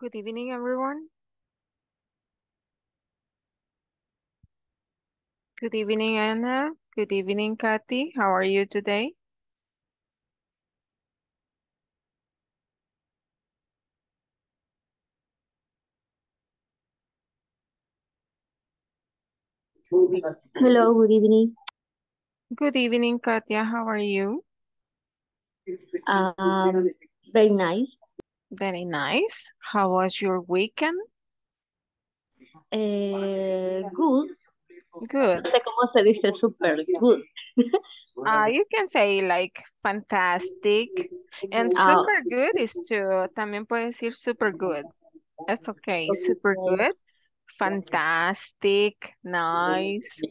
Good evening, everyone. Good evening, Anna. Good evening, Kathy. How are you today? Hello, good evening. Good evening, Katia. How are you? Um, Very nice. Very nice. How was your weekend? Good. Good. No sé cómo se dice super good. You can say like fantastic. And Ah, super good is to, también puedes decir super good. It's okay. Super okay. good. Fantastic. Nice.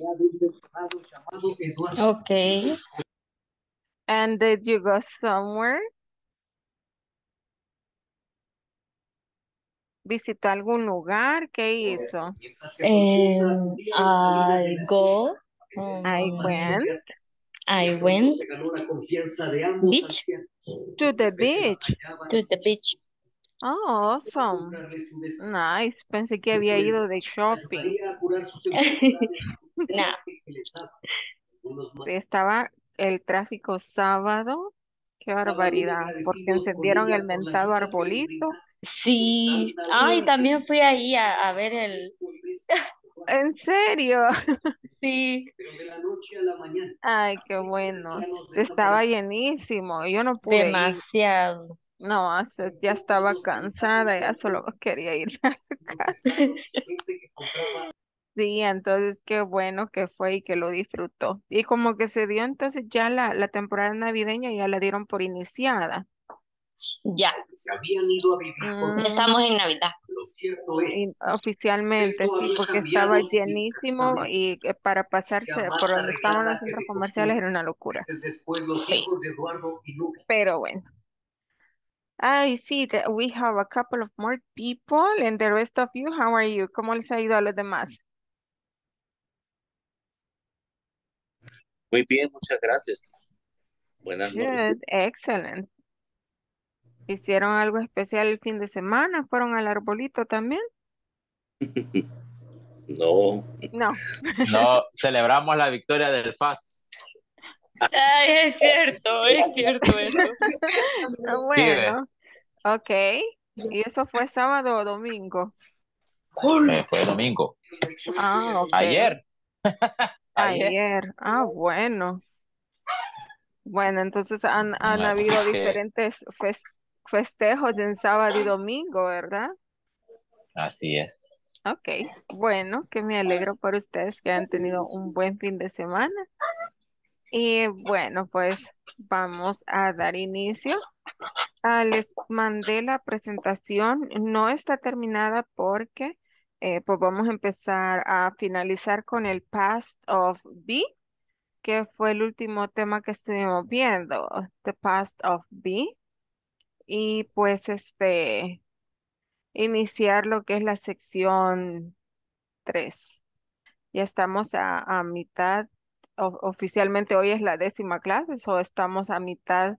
Okay. And did you go somewhere? ¿Visitó algún lugar? ¿Qué hizo? I go. I Um, went I went beach to the beach. to the beach. Oh, awesome. Nice. Pensé que había ido de shopping. Nah. Estaba el tráfico sábado. Qué barbaridad, porque encendieron el mentado arbolito. Sí. Ay, Y, también fui ahí a ver el. ¿en serio? Sí. Ay, qué bueno. Estaba llenísimo. Yo no pude ir. Demasiado. No, ya estaba cansada, ya solo quería ir a la casa. Sí, entonces qué bueno que fue y que lo disfrutó. Y como que se dio entonces ya la temporada navideña ya la dieron por iniciada. Ya. Mm, Estamos en Navidad. y oficialmente sí, porque estaba llenísimo y para pasarse por donde estaban los centros comerciales era una locura. Sí. Pero bueno. I see that we have a couple of more people and the rest of you, how are you? ¿Cómo les ha ido a los demás? Muy bien, muchas gracias. Buenas noches. Good, excellent. ¿Hicieron algo especial el fin de semana? ¿Fueron al arbolito también? No, No. No, celebramos la victoria del FAS. Ay, es cierto eso. Sí, ve. Bueno, ok. ¿Y eso fue sábado o domingo? Fue domingo. Ah, ok. Ayer, ayer. Ayer. Ah, bueno. Bueno, entonces han Así habido que, diferentes festejos en sábado y domingo, ¿verdad? así es. Ok. Bueno, que me alegro por ustedes que han tenido un buen fin de semana. Y bueno, pues vamos a dar inicio. Les mandé la presentación, no está terminada porque pues vamos a empezar a finalizar con el past of be, que fue el último tema que estuvimos viendo, the past of be, y pues iniciar lo que es la sección 3. Ya estamos a mitad, oficialmente hoy es la 10ª clase, o estamos a mitad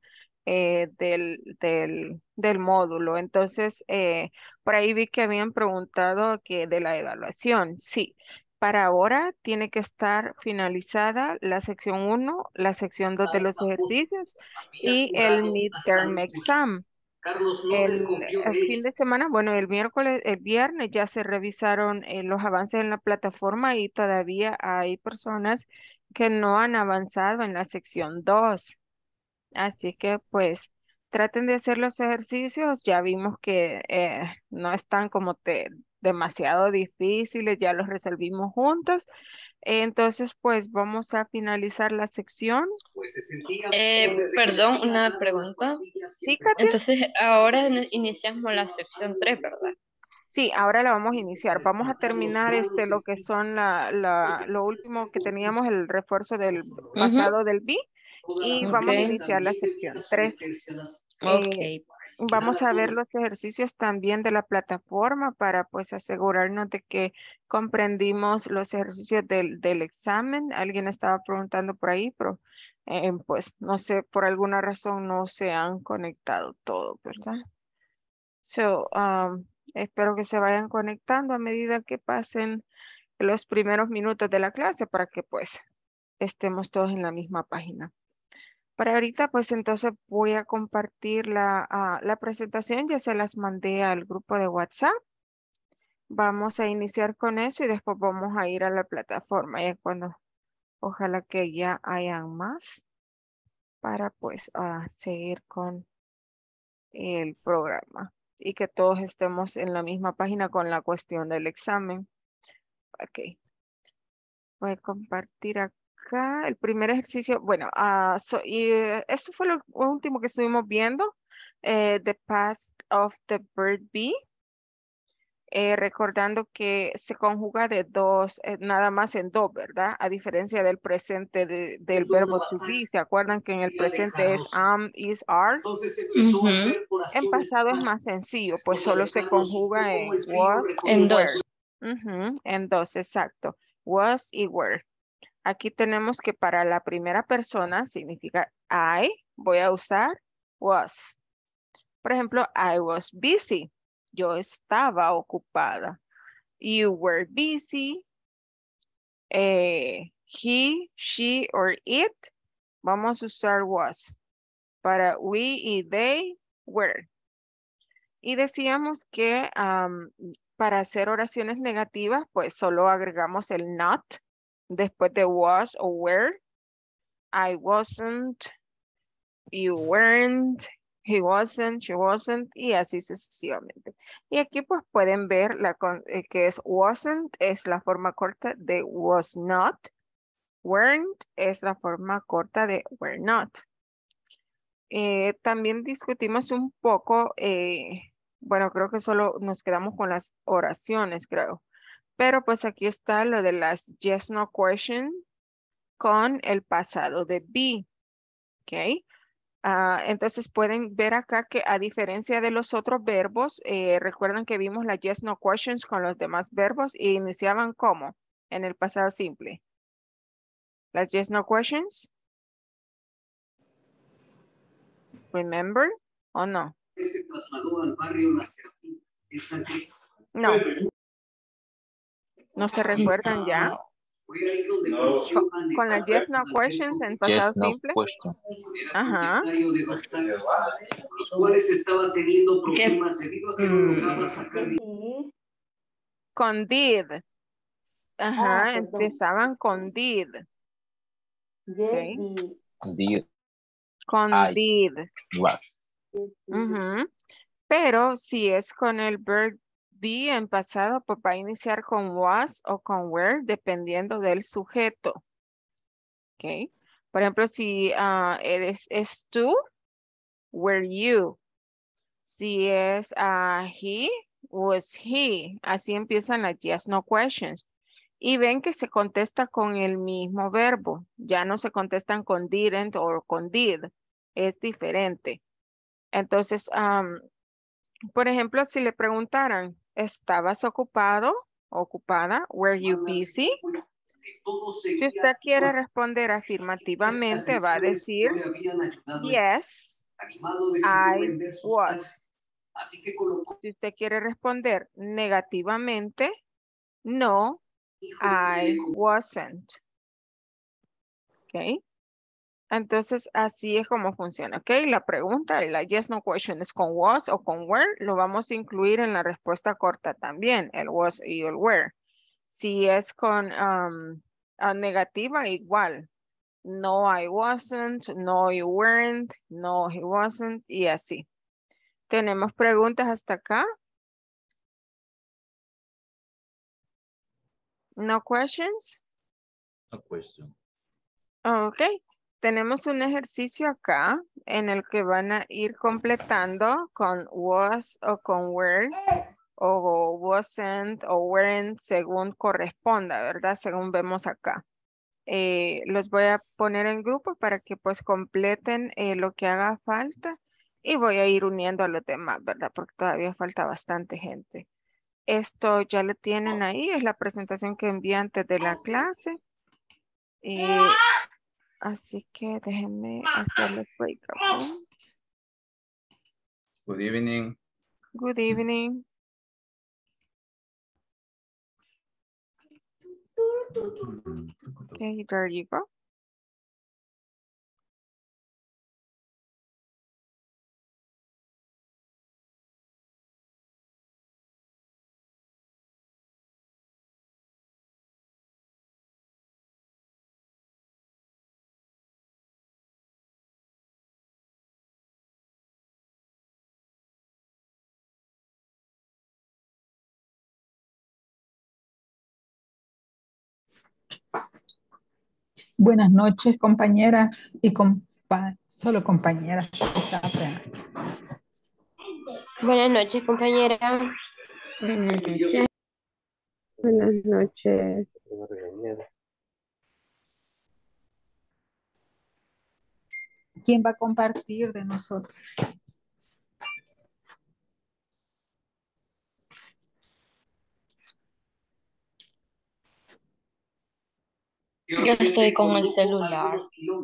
del módulo. Entonces, por ahí vi que habían preguntado que de la evaluación. Sí, para ahora tiene que estar finalizada la sección 1, la sección 2 de los ejercicios y el midterm exam. El fin de semana, bueno, el viernes ya se revisaron los avances en la plataforma y todavía hay personas que no han avanzado en la sección 2. Así que pues traten de hacer los ejercicios. Ya vimos que no están como demasiado difíciles, ya los resolvimos juntos. Entonces pues vamos a finalizar la sección. Perdón, una pregunta. ¿Sí, Katia? Entonces, ahora iniciamos la sección 3, ¿verdad? Sí, ahora la vamos a iniciar. Vamos a terminar lo que son lo último que teníamos, el refuerzo del Ujú. pasado del B, y Ok, vamos a iniciar la sección 3. Eh, ok. Vamos a ver los ejercicios también de la plataforma para pues asegurarnos de que comprendimos los ejercicios del examen. Alguien estaba preguntando por ahí, pero pues no sé, por alguna razón no se han conectado todo, ¿verdad? So, Espero que se vayan conectando a medida que pasen los primeros minutos de la clase para que pues estemos todos en la misma página. Para ahorita pues entonces voy a compartir la presentación, ya se las mandé al grupo de WhatsApp. Vamos a iniciar con eso y después vamos a ir a la plataforma, ya cuando ojalá que ya hayan más para pues seguir con el programa y que todos estemos en la misma página con la cuestión del examen. Ok, voy a compartir acá el primer ejercicio. Bueno, eso fue lo último que estuvimos viendo, the past of the verb be. Recordando que se conjuga de dos, nada más en dos, ¿verdad? A diferencia del presente del verbo to be. ¿Se acuerdan que en el presente es am, is, are? En pasado es más sencillo, pues solo se conjuga en was En y were. dos. En dos, exacto. Was y were. Aquí tenemos que para la primera persona significa I, voy a usar was. Por ejemplo, I was busy. Yo estaba ocupada. You were busy. He, she, or it. Vamos a usar was. Para we y they were. Y decíamos que para hacer oraciones negativas, pues solo agregamos el not después de was o were. I wasn't, you weren't, he wasn't, she wasn't, y así sucesivamente. Y aquí pues pueden ver que es wasn't, es la forma corta de was not. Weren't es la forma corta de were not. También discutimos un poco, bueno, creo que solo nos quedamos con las oraciones, creo. Pero pues aquí está lo de las yes, no question con el pasado de be. ¿Ok? Entonces pueden ver acá que a diferencia de los otros verbos, recuerdan que vimos las yes, no questions con los demás verbos y iniciaban ¿cómo? En el pasado simple. Las yes, no questions. Remember o no? Se trasladó al barrio La Serafina, en San Cristóbal. No. ¿No se recuerdan ya? Fue ahí donde conoció a Con las yes, no Netanyahu, questions en pasado Yes, no simple. question. era Ajá. propietario de dos taxis, los cuales estaba teniendo problemas debido a que no lograba sacar Con did. Ajá, perdón. empezaban con did. Yes, Ok. Did, Con I. did. Was. Ujú. Pero si es con el verb be en pasado, pues va a iniciar con was o con were, dependiendo del sujeto. ¿Ok? Por ejemplo, si es tú, were you. Si es he, was he. Así empiezan las yes, no questions. Y ven que se contesta con el mismo verbo. Ya no se contestan con didn't o con did. Es diferente. Entonces, por ejemplo, si le preguntaran, ¿estabas ocupado? ¿Ocupada? ¿Were you busy? Si usted quiere responder afirmativamente, va a decir, yes, I was. Si usted quiere responder negativamente, no, I wasn't. ¿Ok? Entonces, así es como funciona, ¿ok? La pregunta, la yes, no question es con was o con were, lo vamos a incluir en la respuesta corta también, el was y el were. Si es con negativa, igual. No, I wasn't, no, you weren't, no, he wasn't, y así. ¿Tenemos preguntas hasta acá? No questions? No question. Ok. Tenemos un ejercicio acá en el que van a ir completando con was o con were o wasn't o weren't según corresponda, ¿verdad? Según vemos acá. Los voy a poner en grupo para que pues completen lo que haga falta y voy a ir uniendo a los demás, ¿verdad? Porque todavía falta bastante gente. Esto ya lo tienen ahí, es la presentación que envié antes de la clase. Así que déjenme hacerles breakout rooms. Good evening. Good evening. Okay, there you go. Buenas noches, compañeras y solo compañeras. Quizá. Buenas noches, compañera. Buenas noches. Buenas noches. ¿Quién va a compartir de nosotros? Yo estoy con el celular.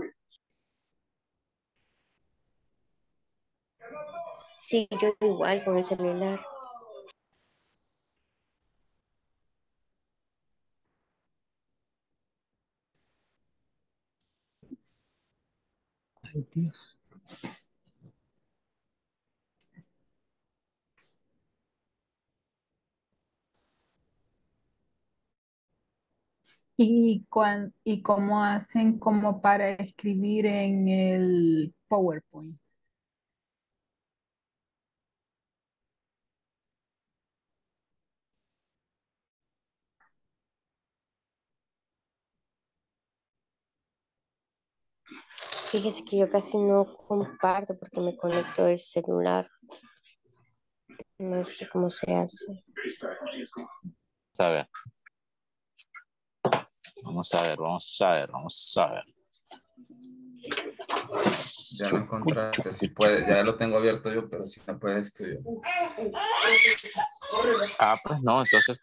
Sí, yo igual con el celular. Ay, Dios. ¿Y cómo hacen como para escribir en el PowerPoint? Fíjese que yo casi no comparto porque me conecto del celular. No sé cómo se hace. Vamos a ver. Vamos a ver, vamos a ver, vamos a ver. Ya lo encontraste, si puede, ya lo tengo abierto yo, pero si no puedes tú yo. Ah, pues no, entonces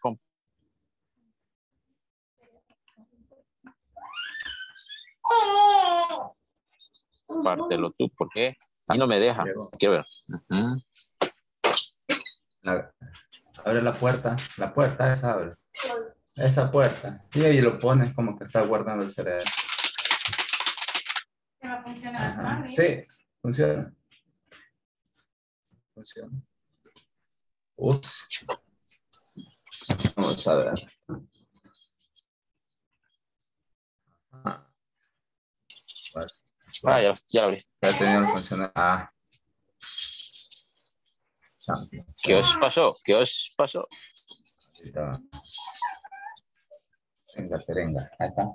compártelo tú, porque a mí no me deja. Quiero ver. Ujú. Abre la puerta esa abre. Esa puerta. Y ahí lo pones como que está guardando el cerebro. ¿Que va a funcionar? Ajá. Sí, funciona. Funciona. Ups. Vamos a ver. Pues, Ah, ya lo abrí. ya tenía que funcionar. Ah. Champion. ¿Qué os pasó? ¿Qué os pasó? Ahorita. Venga, perenga. Ahí está.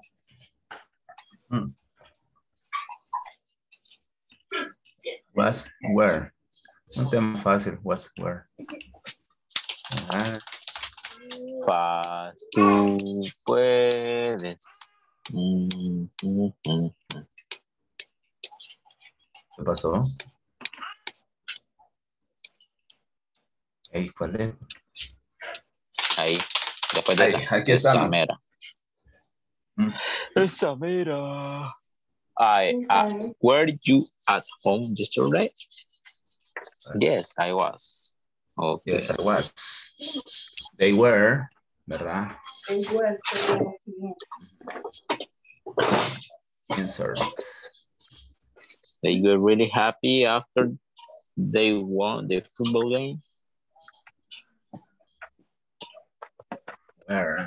Was, where. Un tema fácil. Was, where. Ah, Paz, tú puedes. ¿qué pasó? Ey, ¿cuál es? Ahí, después de Ahí, esa. aquí Esa estamos. mera. Mm. Esa mera. Were you at home yesterday? Yes, I was. Okay. Yes, I was. They were, ¿verdad? Insert. They were really happy after they won the football game. Where?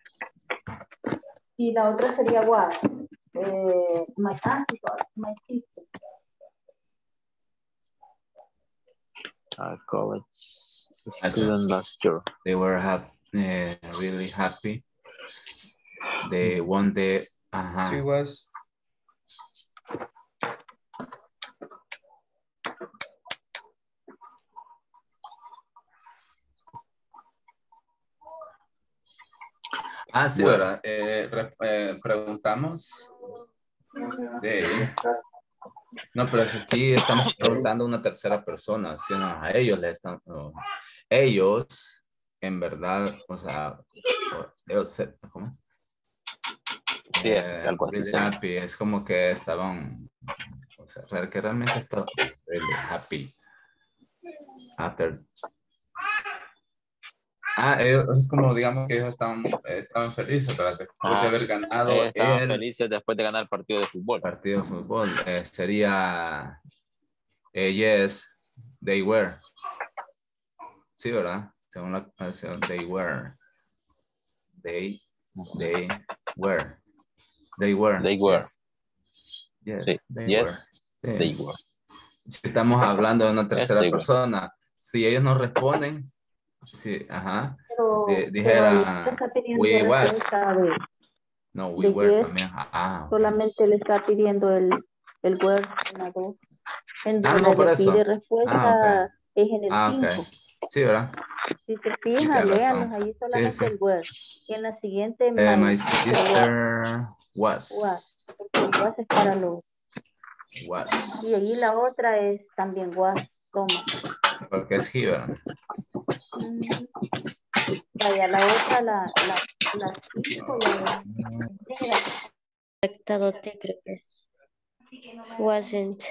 Y la otra sería what? My my sister. College student last year. They were really happy. They won the. She was. Ah, sí, Well. ¿verdad? Preguntamos. No, pero aquí estamos preguntando a una tercera persona, ¿sí? No, a ellos le están. No. Ellos, en verdad, o sea, ellos, ¿cómo? Sí, es algo así. Really happy, es como que estaban, o sea, que realmente estaban really happy after Es como, digamos que ellos estaban felices, ¿verdad? Después de Ajá. haber ganado Ellos estaban el felices después de ganar el partido de fútbol. partido de fútbol. Sería, yes, they were. Sí, ¿verdad? Según la canción, they were. They, they were. They were, They were. yes. Yes, Sí. they were. Yes, they Sí. were. Si estamos hablando de una Yes, tercera they were. persona, si ellos no responden, sí, ajá, Pero ahí dijera, está pidiendo we was. respuesta No, we de were yes, también. Ok. solamente le está pidiendo el word en la dos. En No, donde por le pide eso. Ok. respuesta es en el Ok. 5. Sí, ¿verdad? Si te Sí, fijas, tienes léalos razón. ahí Sí, solamente sí. el word. Y en la siguiente, My my sister sister was. was. Porque el was es para los. Was. Y ahí la otra es también was. Toma. Porque es he, ¿verdad? Mm, Vaya, la otra, la 5, la negra. Conectado T creo que es. Wasn't.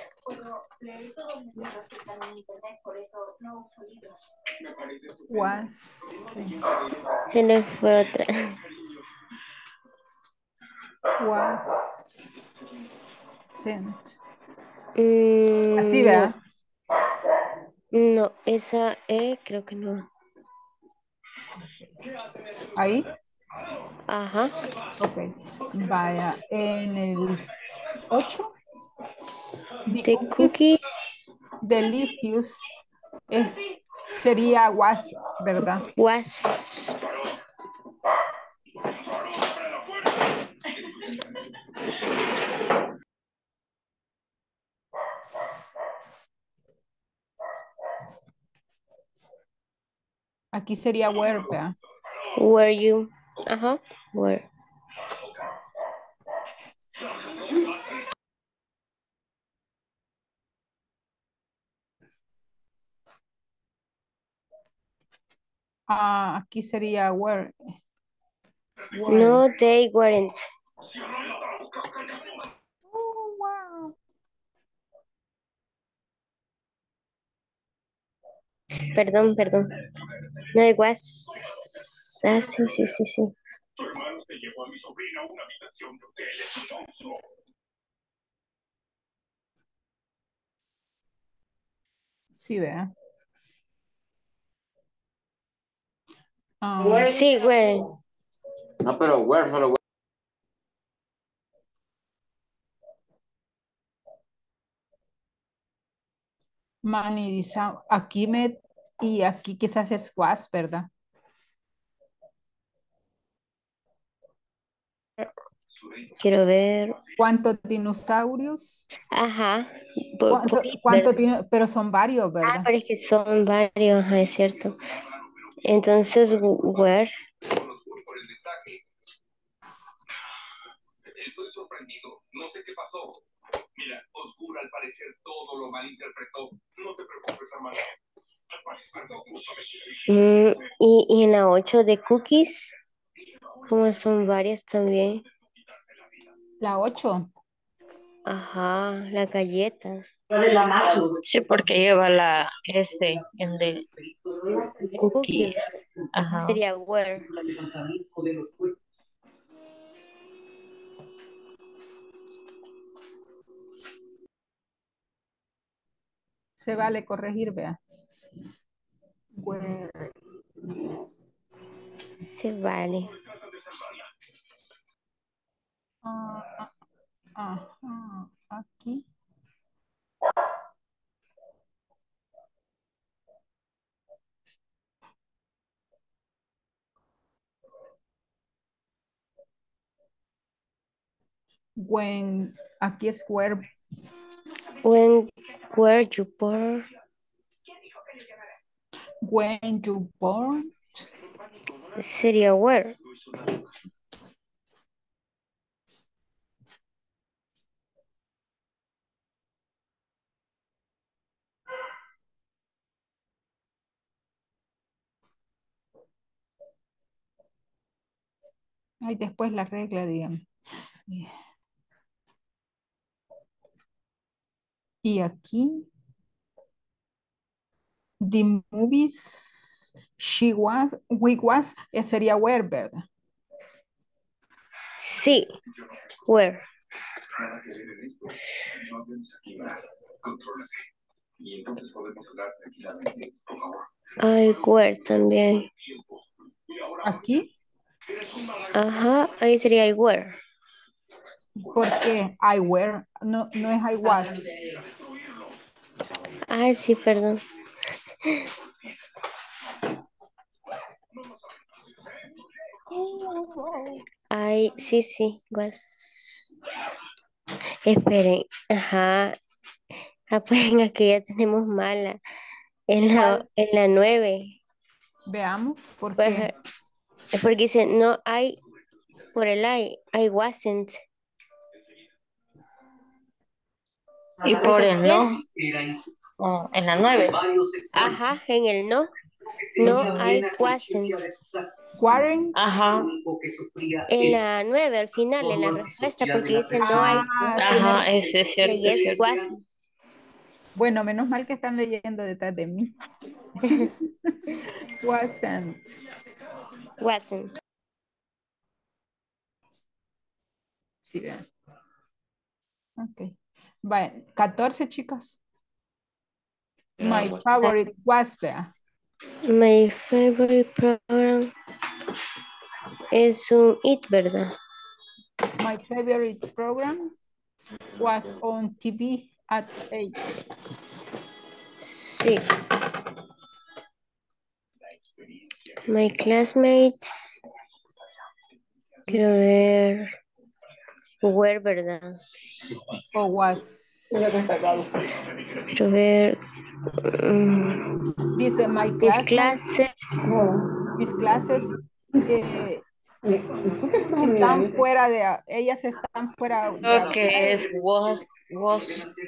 Was. Se le fue otra. Was sent. Así, No, ¿verdad? no, esa E creo que no. Ahí. Ajá. Ok. Vaya. En el 8. The The cookies cookies delicious sería was, ¿verdad? was. Aquí sería were, ¿verdad? Were you? Ajá. Were. Aquí sería were. No, they weren't. Oh, wow. Perdón, perdón. No, it was. Ah, sí, sí, sí, sí. Sí, ¿verdad? Sí, were. No, pero where solo Aquí y aquí quizás es was, ¿verdad? Quiero ver. ¿Cuántos dinosaurios? Ajá. Por it, ¿Cuánto ¿verdad? tiene? Pero son varios, Ah, ¿verdad? pero es que son varios, ajá, es cierto. Entonces, where. Estoy sorprendido. No sé qué pasó. Mira, Oscura al parecer todo lo malinterpretó. No te preocupes, hermano. Al parecer no puso Y en la 8 de cookies, como son varias también. La 8. Ajá, la galleta. Sí, porque lleva la S en de Cookies. cookies. Ajá. Sería where. Se vale corregir, vea. Where. Se vale. Ajá. Aquí. When. Aquí es where. When were you born? When you born. Sería where. Ahí después la regla, dígame. Y aquí. The movies was, she was, we was, sería were, ¿verdad? Sí, where. Nada que ver en esto. No hablemos aquí más. Contrólate. Y entonces podemos hablar tranquilamente, por favor. I were también. Aquí, Ajá, ahí sería I were. ¿por qué? I were, no, no es I was. Ay, sí, perdón. Ay, sí, sí, was. Esperen, ajá. Ah, pues en aquí ya tenemos mala. En la 9. Veamos, ¿por Pues, qué? es porque dice, no hay, por el I wasn't. Y por el no, Entonces, en la 9. ajá, en el no, no I wasn't. Warren. Ajá, En la 9 al final, en la respuesta, porque dice no I Tiene ajá, ese es que cierto, es yes cierto. wasn't. bueno, menos mal que están leyendo detrás de mí. Wasn't. Wasn't. Sí, vean. Ok. Bueno, 14, chicas. My favorite was, vea. My favorite program es un it, ¿verdad? My favorite program was on TV at 8. Sí. My classmates, quiero ver, were, ¿verdad? O was. Quiero ver, Dice my mis classmates, clases, mis clases están fuera de, ellas están fuera de Creo que hablar. es was.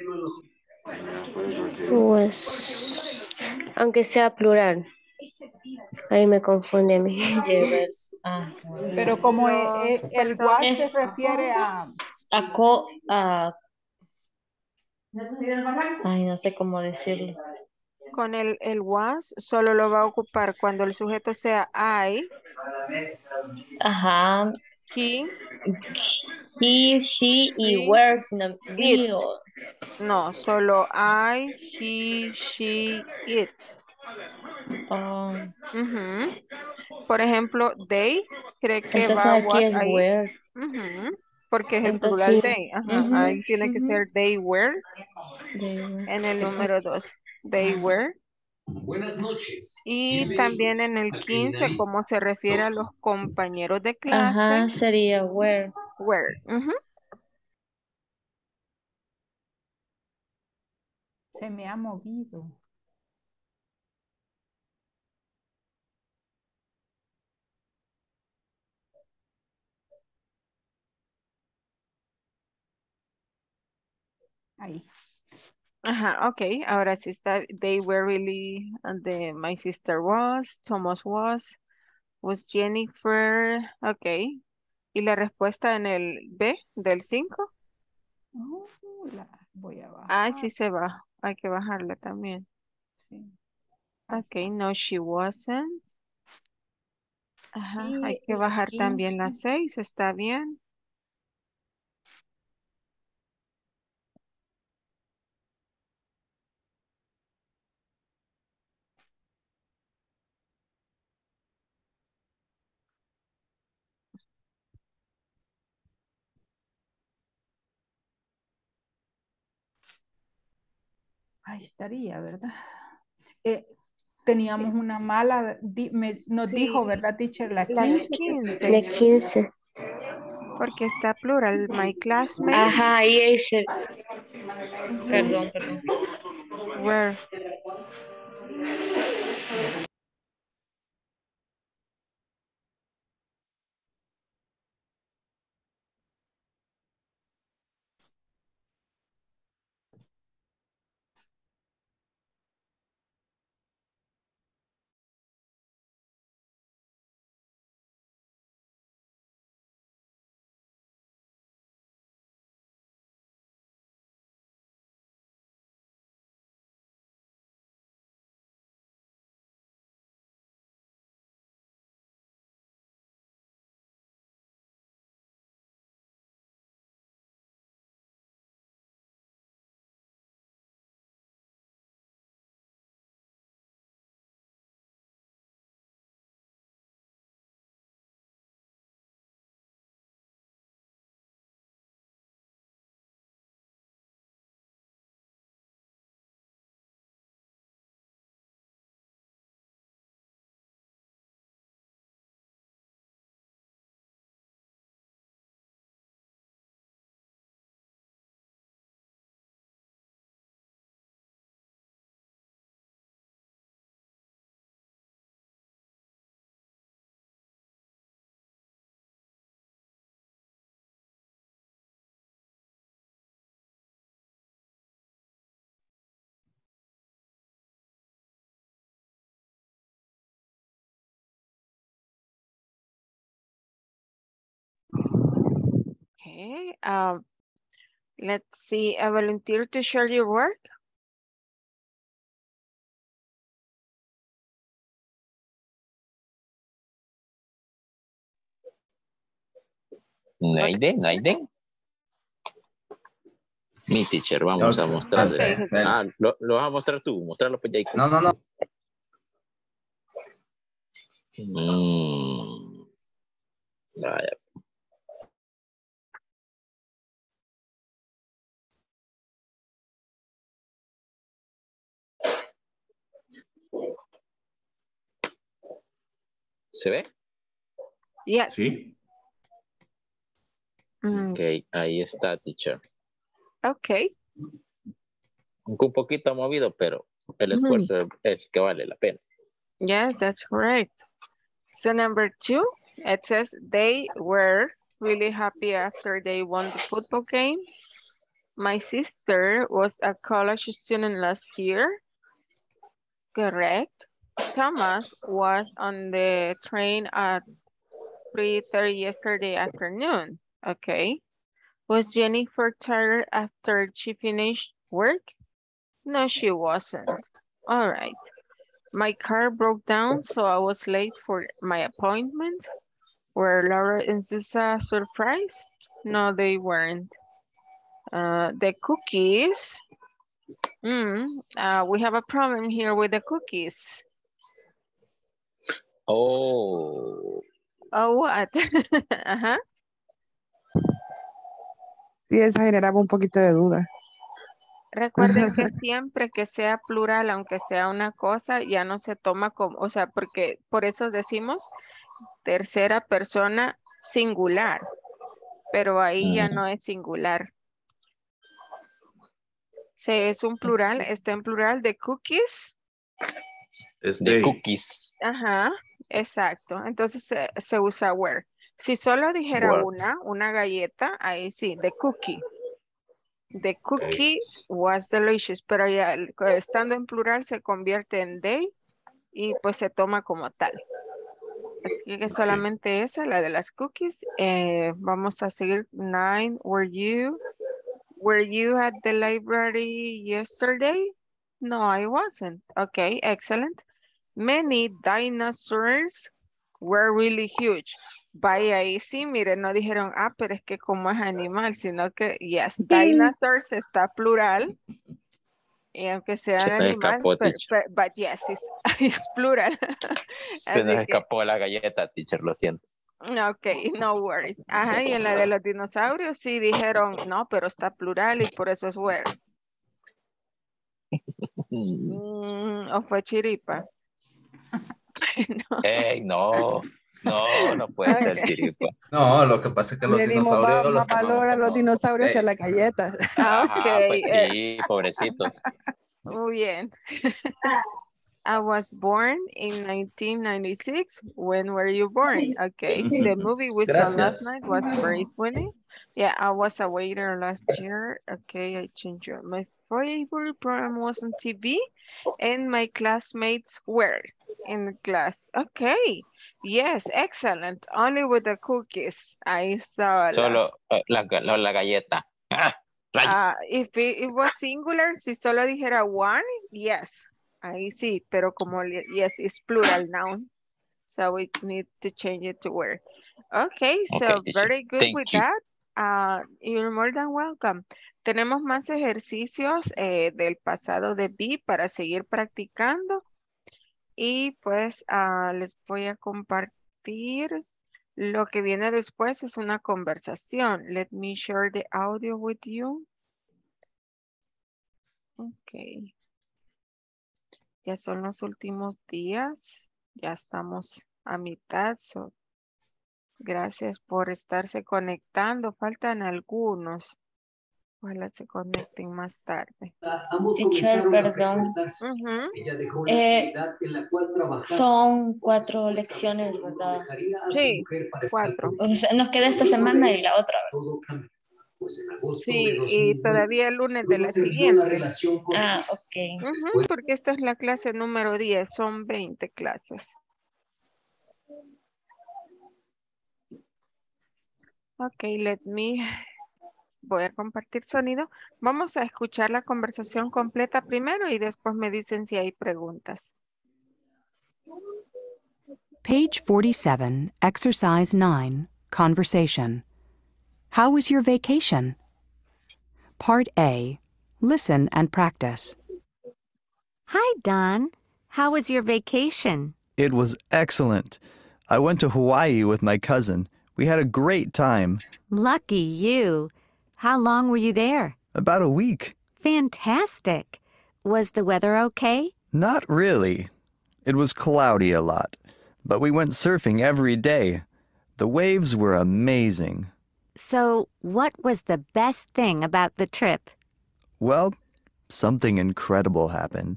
was, aunque sea plural, ahí me confunde a mí. Llevas, Pero como No, el was perdón. se es refiere a, ay, no sé cómo decirlo. Con el was solo lo va a ocupar cuando el sujeto sea I, Ajá, he, he, she y she, were, sino it. we o No, solo I, he, she, it. oh, Ujú. Por ejemplo, they, ¿cree que entonces va aquí was es ahí? were. Ujú. Porque es el plural Sí, they. Ajá. Ujú, Ahí tiene que ujú. ser they were They were. en el número 2. They were. Y también en el 15, como se refiere a los compañeros de Ajá, clase, sería were. were. Ujú. se me ha movido. Ahí. Ajá, ok. Ahora sí está. They were really, my sister was, Thomas was Jennifer. Ok. ¿Y la respuesta en el B del 5? Oh, la voy a Ah, sí bajar. se va. Hay que bajarla también. Sí, ahí Ok, está. no, she wasn't. Ajá, hay Y que la bajar también la 15. 6. Está bien. Ahí estaría, ¿verdad? Eh, teníamos una mala, nos dijo, Sí, ¿verdad, teacher? La la 15. la 15. 15. Porque está plural. My Ajá, classmates ahí ese. ujú, Perdón, perdón. were. Okay. Let's see. A volunteer to share your work. Naiden. Mi teacher, vamos a mostrarle. Okay. Lo vas a mostrar tú, mostrarlo pues Jacob. No. Vaya. ¿Se ve? Yes. Sí. Ok, ahí está, teacher. Okay. Un poquito movido, pero el esfuerzo es el que vale la pena. Yes, that's correct. So number 2, it says they were really happy after they won the football game. My sister was a college student last year. Correct. Thomas was on the train at 3:30 yesterday afternoon. Okay. Was Jennifer tired after she finished work? No, she wasn't. All right. My car broke down, so I was late for my appointment. Were Laura and Susa surprised? No, they weren't. The cookies. We have a problem here with the cookies. Oh. Oh, what? Ajá. Sí, eso generaba un poquito de duda. Recuerden que siempre que sea plural, aunque sea una cosa, ya no se toma como, o sea, porque por eso decimos tercera persona singular, pero ahí ya no es singular. Se es un plural, está en plural de cookies. Es de they. cookies. Ajá, exacto. Entonces se usa were. Si solo dijera Were. una galleta, ahí sí, the cookie. The cookie was delicious, pero ya estando en plural se convierte en they y pues se toma como tal. Así que solamente esa, la de las cookies. Vamos a seguir. 9, were you at the library yesterday? No, I wasn't. Okay, excellent. Many dinosaurs were really huge. Vaya, ahí sí, miren, no dijeron, pero es que como es animal, sino que, yes, dinosaurs está plural. Y aunque sea Se nos animal, escapó, teacher. but yes, it's plural. Se nos escapó la galleta, teacher, lo siento. Ok, no worries. Ajá, y en la de los dinosaurios sí dijeron, no, pero está plural y por eso es were. ¿O fue chiripa? No puede ser chiripa. No, lo que pasa es que los Le dimos dinosaurios más los valor a los dinosaurios que a la las galletas. Ajá, pues sí, pobrecitos. Muy bien. I was born in 1996. When were you born? Okay. The movie we saw last night was very funny. Yeah, I was a waiter last year. Okay, I changed it. My favorite program was on TV and my classmates were in class. Okay. Yes, excellent. Only with the cookies. I saw Solo la galleta. if it was singular, si solo dijera one, yes. Ahí sí, pero como yes, it's plural noun. So we need to change it to where. Okay, so very good with that. You're more than welcome. Tenemos más ejercicios del pasado de be para seguir practicando. Y pues les voy a compartir. Lo que viene después es una conversación. Let me share the audio with you. Ok. Ya son los últimos días. Ya estamos a mitad. Gracias por estarse conectando. Faltan algunos. Ojalá se conecten más tarde. Teacher, perdón. Son 4 lecciones, ¿verdad? Sí, 4. O sea, nos queda esta semana y la otra, ¿verdad? Sí, y todavía el lunes de la siguiente. Ok. Porque esta es la clase número 10, son 20 clases. Ok, voy a compartir sonido. Vamos a escuchar la conversación completa primero y después me dicen si hay preguntas. Page 47, Exercise 9, Conversation. How was your vacation? Part A, Listen and Practice. Hi, Don. How was your vacation? It was excellent. I went to Hawaii with my cousin. We had a great time. Lucky you. How long were you there? About a week. Fantastic. Was the weather okay? Not really. It was cloudy a lot, but we went surfing every day. The waves were amazing. So, what was the best thing about the trip? Well, something incredible happened.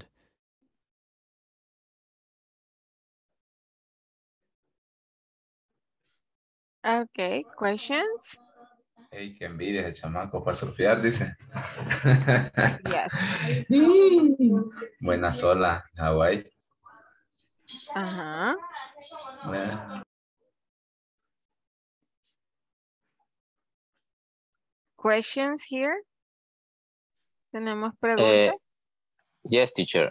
Okay, questions? Hey, qué envidia ese chamaco para surfear, dice. Yes. Buena sola, Hawái. Ajá. Questions here? ¿Tenemos preguntas? Yes, teacher.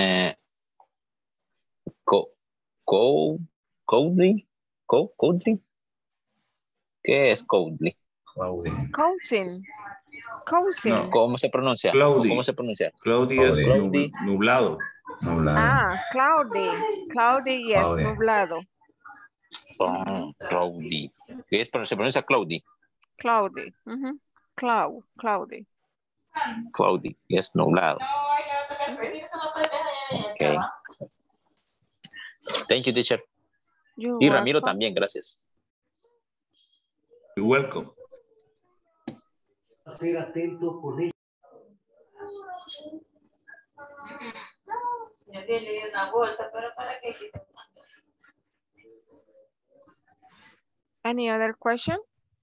Coldly? Coldly? ¿Qué es coldly? Cousin. Cousin. No. ¿Cómo se pronuncia? Cloudy. ¿Cómo se pronuncia? Cloudy es nublado. Ah, cloudy. Cloudy, yes, nublado. Cloudy. ¿Qué es? Se pronuncia cloudy. Cloudy. Cloudy. Cloudy, yes, nublado. Okay. Thank you, teacher. Y Ramiro también, gracias. You're welcome. Ser atento con ella. Yo te leí una bolsa, pero ¿para qué? Any other question?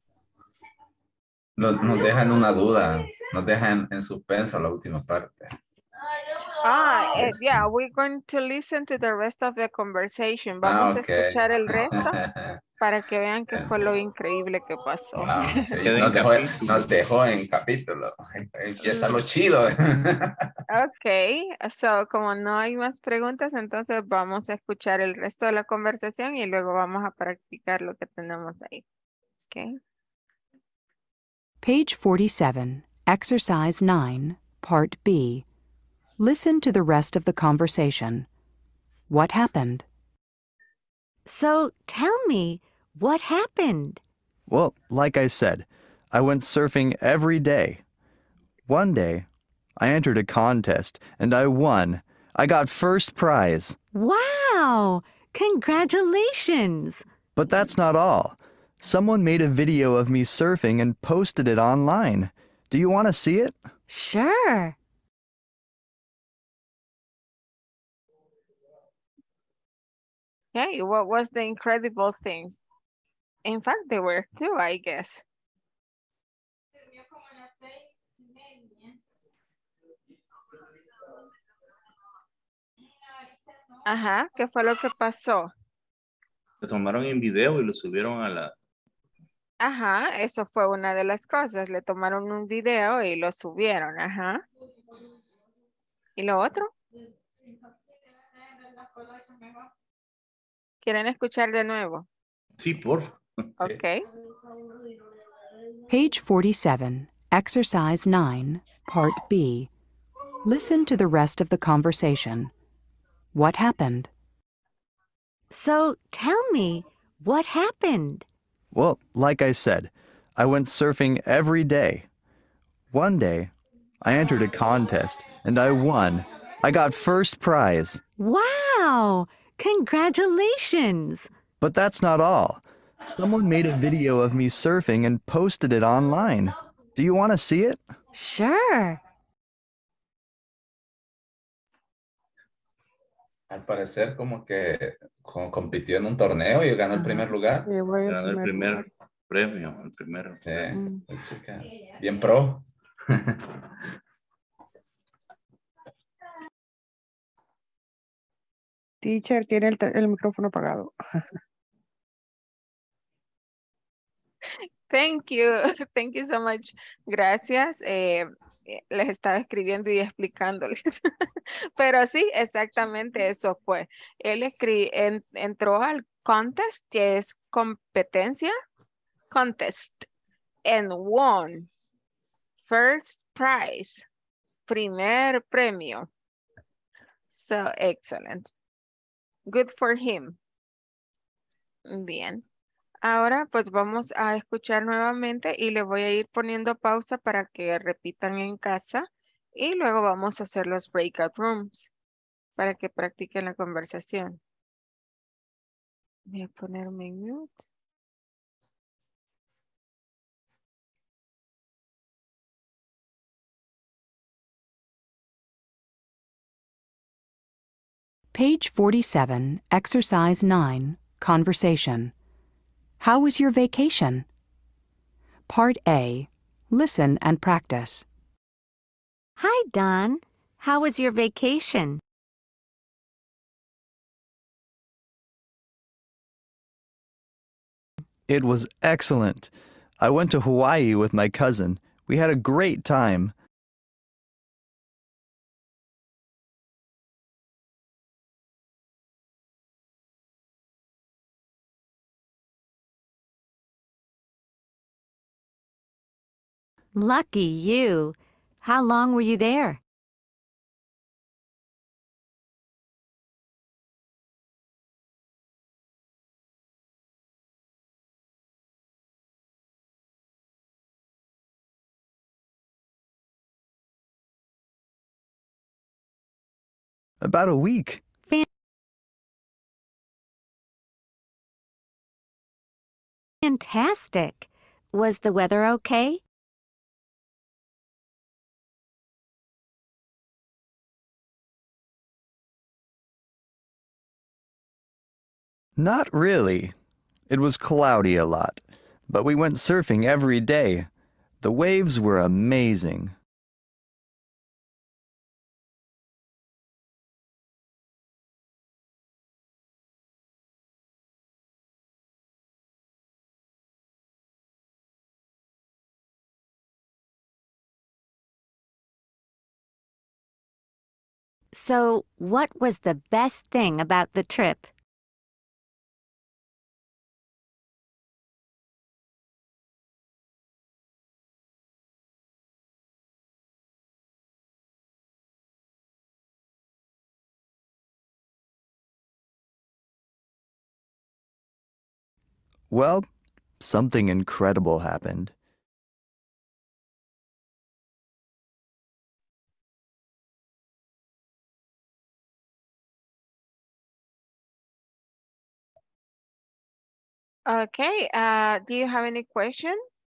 Nos dejan una duda, nos dejan en suspenso la última parte. Yeah, we're going to listen to the rest of the conversation. Vamos a escuchar el resto para que vean qué fue lo increíble que pasó. Wow, sí, nos dejó en capítulo. Empieza lo chido. Ok, so como no hay más preguntas, entonces vamos a escuchar el resto de la conversación y luego vamos a practicar lo que tenemos ahí. Okay. Page 47, Exercise 9, Part B. Listen to the rest of the conversation. What happened? So, tell me, what happened? Well, like I said, I went surfing every day. One day, I entered a contest and I won. I got first prize. Wow! Congratulations! But that's not all. Someone made a video of me surfing and posted it online. Do you want to see it? Sure. Okay, what was the incredible things? In fact, there were two, I guess. Ajá, ¿qué fue lo que pasó? Lo tomaron en video y lo subieron a la... Ajá, eso fue una de las cosas. Le tomaron un video y lo subieron, ajá. ¿Y lo otro? ¿Quieren escuchar de nuevo? Sí, por favor. Okay. Page 47, Exercise 9, Part B. Listen to the rest of the conversation. What happened? So, tell me, what happened? Well, like I said, I went surfing every day. One day, I entered a contest and I won. I got first prize. Wow! Congratulations! But that's not all. Someone made a video of me surfing and posted it online. Do you want to see it? Sure. Al parecer como que compitió en un torneo y ganó el primer lugar. Ganó el primer premio, el primero. Sí, la chica. Bien pro. Teacher, tiene el micrófono apagado. Thank you. Thank you so much. Gracias. Les estaba escribiendo y explicándoles. Pero sí, exactamente eso fue. Él entró al contest, que es competencia, contest, and won first prize, primer premio. So, excellent. Good for him. Bien. Ahora pues vamos a escuchar nuevamente y le voy a ir poniendo pausa para que repitan en casa y luego vamos a hacer los breakout rooms para que practiquen la conversación. Voy a ponerme en mute. Page 47, Exercise 9, Conversation. How was your vacation? Part A, listen and practice. Hi, Don. How was your vacation? It was excellent. I went to Hawaii with my cousin. We had a great time. Lucky you. How long were you there? About a week. Fantastic. Was the weather okay? Not really. It was cloudy a lot, but we went surfing every day. The waves were amazing. So, what was the best thing about the trip? Well, something incredible happened. Okay, do you have any question?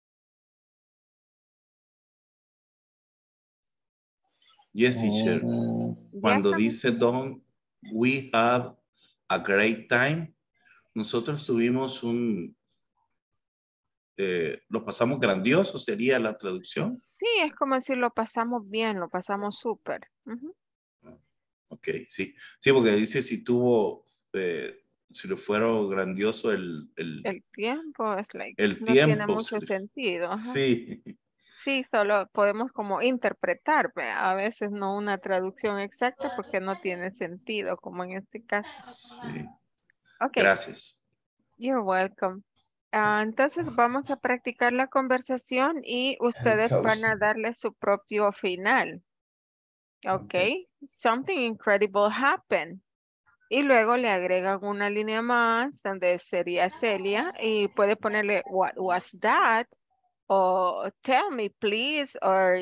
Yes, teacher. Cuando dice Don, we have a great time, nosotros tuvimos lo pasamos grandioso, sería la traducción. Sí, es como si lo pasamos bien, lo pasamos súper. Ok, sí. Sí, porque dice si tuvo, si le fueron grandioso el tiempo es el no tiene tiempo. mucho sentido. Ajá. Sí. Sí, solo podemos como interpretar, a veces no una traducción exacta porque no tiene sentido, como en este caso. Sí. Okay. Gracias. You're welcome. Entonces vamos a practicar la conversación y ustedes van a darle su propio final. Okay. Something incredible happened. Y luego le agregan una línea más donde sería Celia y puede ponerle what was that o tell me please o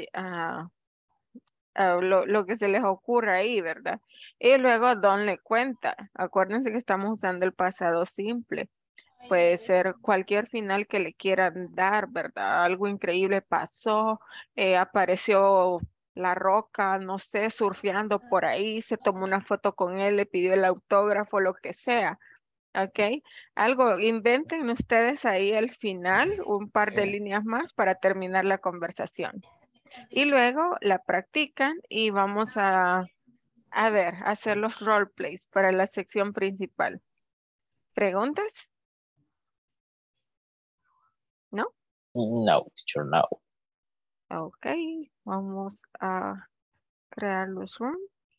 lo que se les ocurra ahí, ¿verdad? Y luego Don le cuenta. Acuérdense que estamos usando el pasado simple. Puede ser cualquier final que le quieran dar, ¿verdad? Algo increíble pasó, apareció La Roca, no sé, surfeando por ahí, se tomó una foto con él, le pidió el autógrafo, lo que sea. ¿Ok? Algo, inventen ustedes ahí el final, un par de líneas más para terminar la conversación. Y luego la practican y vamos a ver, hacer los roleplays para la sección principal. ¿Preguntas? ¿No? No, teacher, no. Ok, vamos a crear los rooms.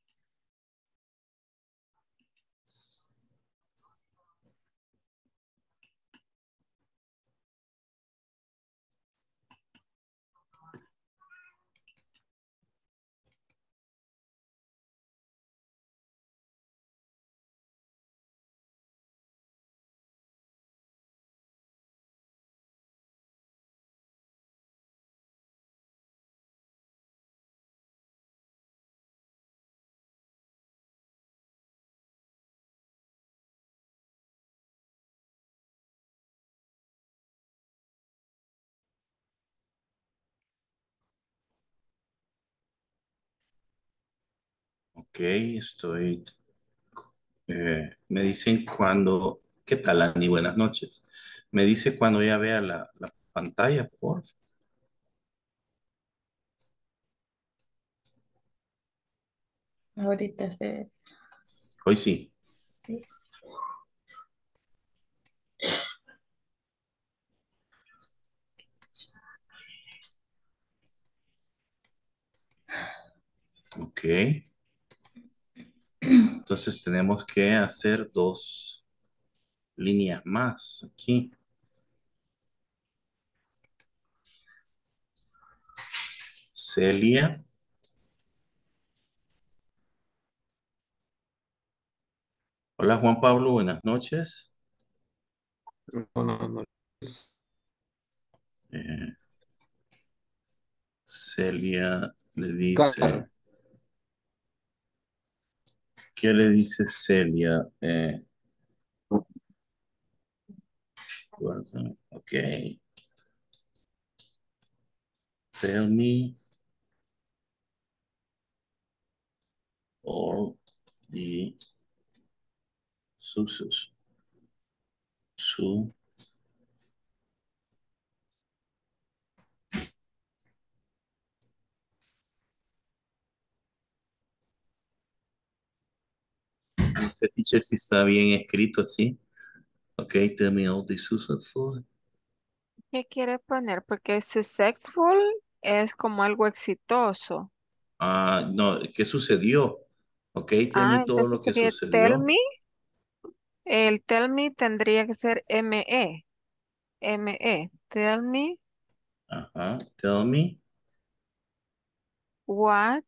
Ok, estoy. Me dicen cuando. ¿Qué tal, Ani? Buenas noches. Me dice cuando ya vea la pantalla, por. Ahorita se... Hoy sí. Sí. Ok. Entonces tenemos que hacer dos líneas más aquí. Celia. Hola, Juan Pablo, buenas noches. Buenas noches. Eh, Celia le dice. ¿Qué le dice Celia? Ok. Tell me all the success. Su. No sé, teacher, si está bien escrito así. Ok, tell me all the successful. ¿Qué quiere poner? Porque successful es como algo exitoso. Ah, no, ¿qué sucedió? Ok, tell me Ah, todo entonces lo que sería tell sucedió. me. El tell me tendría que ser ME. ME. Tell me Ajá, tell me what.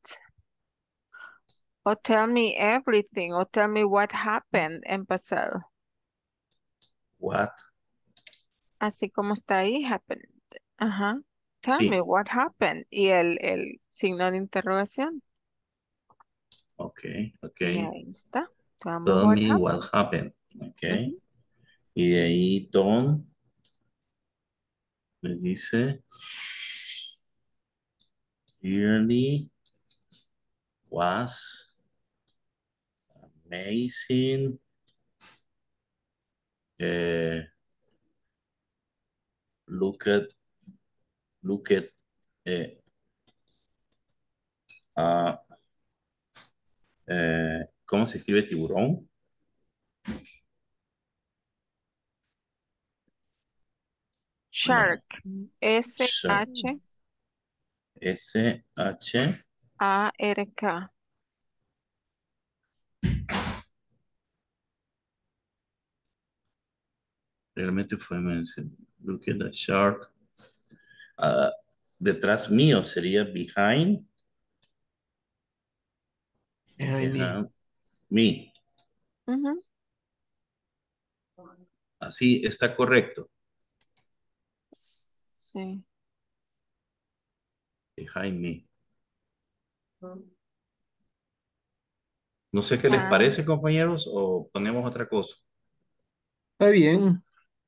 O tell me everything. O tell me what happened en pasado. what. Así como está ahí, happened. Ajá. Tell me Sí, what happened. Y el signo de interrogación. ok, ok. Y ahí está. Tell me Tell what me what happened. happened. Ok. Ujú. Y de ahí Don le dice, really was amazing. Eh, look at, look at, eh, ah, ¿cómo se escribe tiburón? Shark. No, S-H-A-R-K. S-H, realmente fue, look at the shark. Ah, detrás mío sería behind, Behind me. behind me. Ujú. Así está correcto. Sí. Behind me. No sé qué les Ah, parece, compañeros, o ponemos otra cosa. Está bien.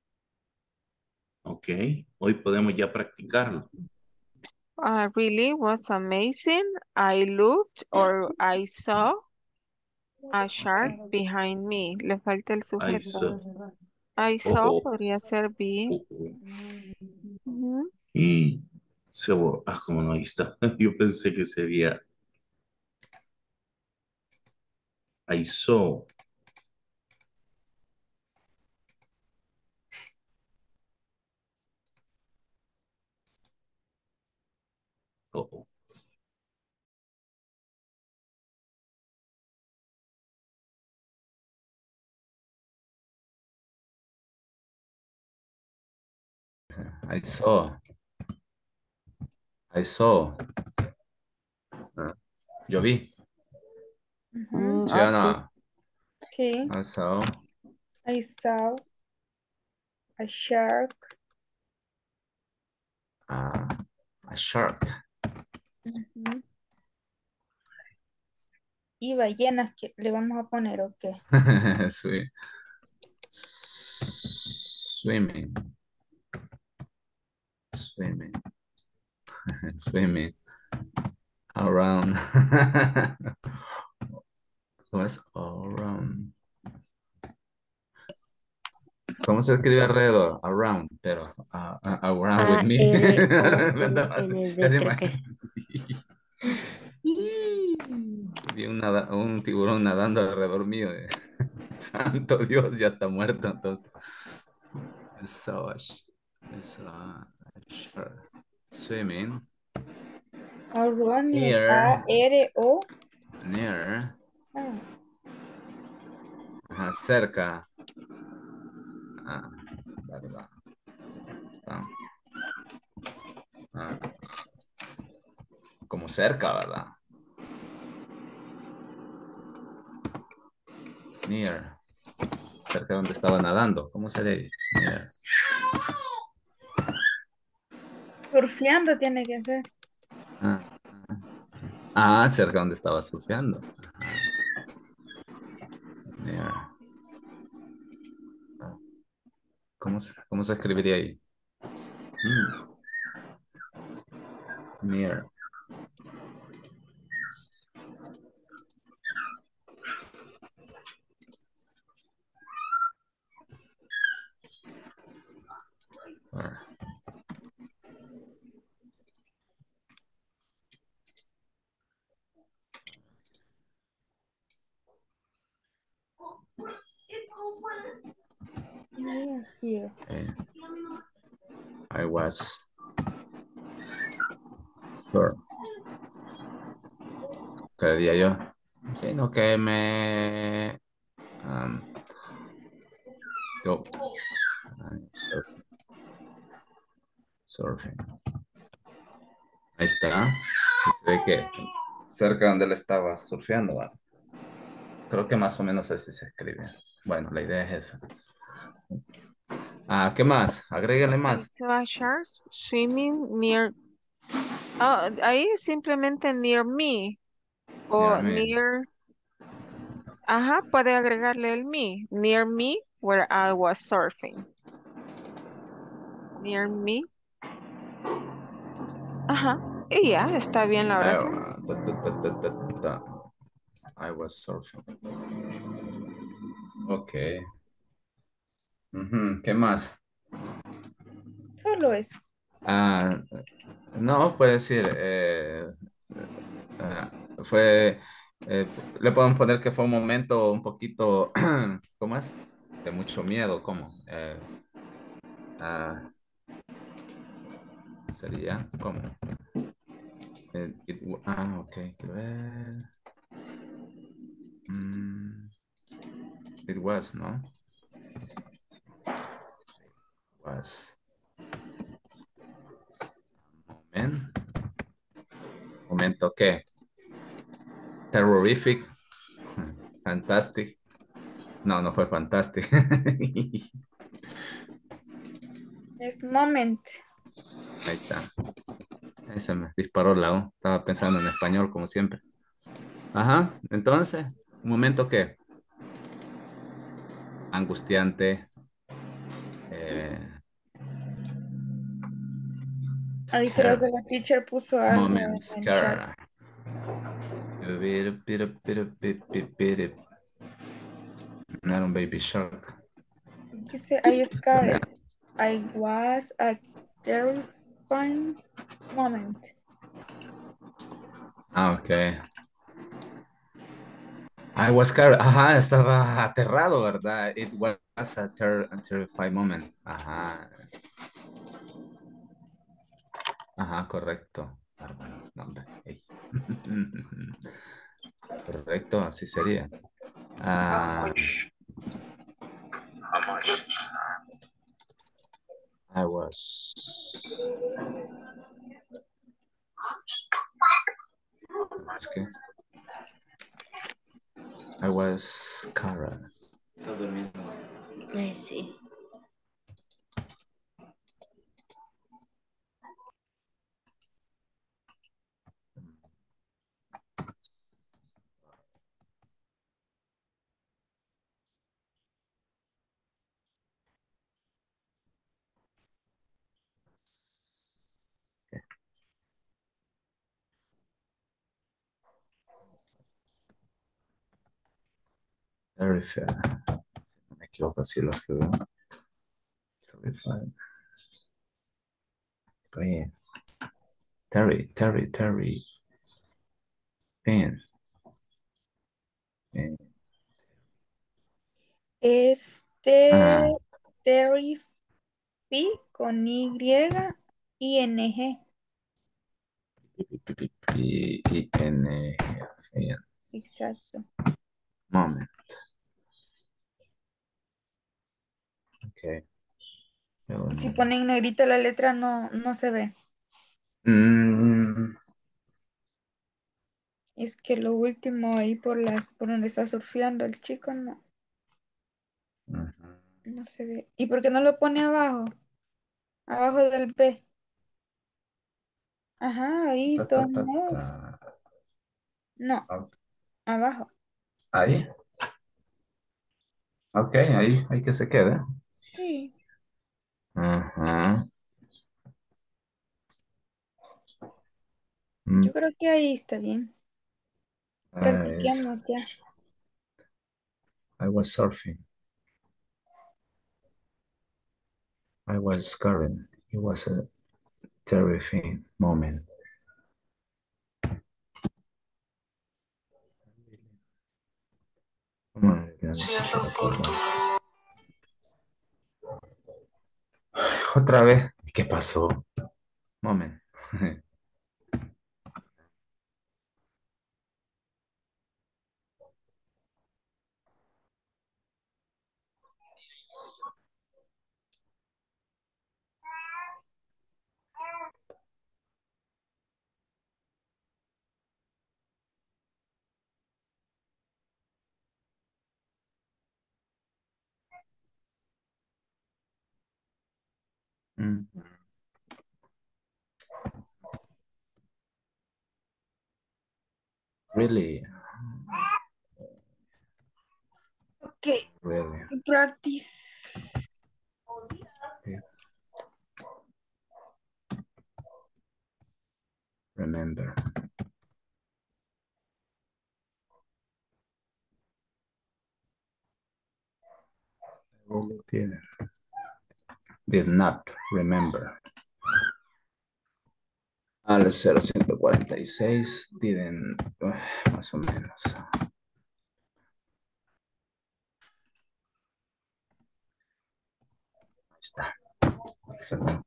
Ok, hoy podemos ya practicarlo. really was amazing. I looked or I saw a shark Ok, behind me. Le falta el I sujeto. saw. I saw Ojo. podría ser be. Ujú. Y como no, ahí está. Yo pensé que sería I saw. go. I saw. I saw. Yo vi. ¿Sí o no? Sí. I saw. I saw a shark. A shark. Ujú. Y ballenas, ¿qué le vamos a poner o qué? Swimming. Swimming. Swimming. Around. ¿Cómo es? Around. ¿Cómo se escribe alrededor? Around, pero around with me. A-R-O-U-N-D, creo que. Vi un tiburón nadando alrededor mío. Santo Dios, ya está muerto entonces. So, swimming. Around es Near. A-R-O. Near. Ah, Ajá, cerca. Verdad. Está. Como cerca, ¿verdad? Near. Cerca de donde estaba nadando. ¿Cómo se dice? Near. surfeando tiene que ser. Cerca donde estaba surfeando. Near. ¿Cómo se escribiría ahí? Near. Near here. I was sure. ¿Qué diría yo? Sino que me yo surfing. Ahí está. Se ve que cerca donde él estaba surfeando, ¿vale? Creo que más o menos así se escribe. Bueno, la idea es esa. ¿Qué más? Agréguenle más. Sharks swimming near. Ahí simplemente near me o Near me. near. Ajá, puede agregarle el me. Near me where I was surfing. Near me. Ajá. Y ya, está bien la oración. I was surfing. Ok. ¿Qué más? Solo eso. No, puede decir, fue, le podemos poner que fue un momento un poquito, ¿cómo es? De mucho miedo, ¿cómo? Sería, ¿cómo? Ok, quiero ver. It was, ¿no? Was. Momento, ¿qué? Terrorific. Fantastic. No fue fantastic. Es moment. Ahí está. Ahí se me disparó la O. Estaba pensando en español, como siempre. Ajá. Entonces, un momento que angustiante. Ahí creo que Scare. la teacher puso algo Moment. en el chat. Scare. No era un baby shark. Dice, I scared. I was a terrifying moment. Ok. I was scared. Ajá, estaba aterrado, ¿verdad? It was a terrifying moment. Ajá. Ajá, correcto. Bárbaro, no, hombre. Ey. Correcto, así sería. How much? I was. Es que. I was Cara. Ay, sí. Terrified. No me equivoco si lo escribo. Terrified. Pain. Terry. Pain. Pain. Este Terrify con Y-I-N-G. P-I-N. Exacto. Moment. Okay. Si ponen negrita la letra no se ve. Es que lo último ahí por donde está surfeando el chico no se ve. ¿Y por qué no lo pone abajo? Abajo del B. Ajá, ahí, de todos modos. No, abajo. Ahí. Ok, ahí que se quede. Sí. Ajá. Yo creo que ahí está bien. Eso. Practiquemos ya. I was surfing. I was scaring. It was a terrifying moment. Otra vez. ¿Qué pasó? Moment. Really? Okay. Really? Practice. Okay. Remember. Did not remember. Al 0146 didn't, más o menos. Ahí está. Excelente.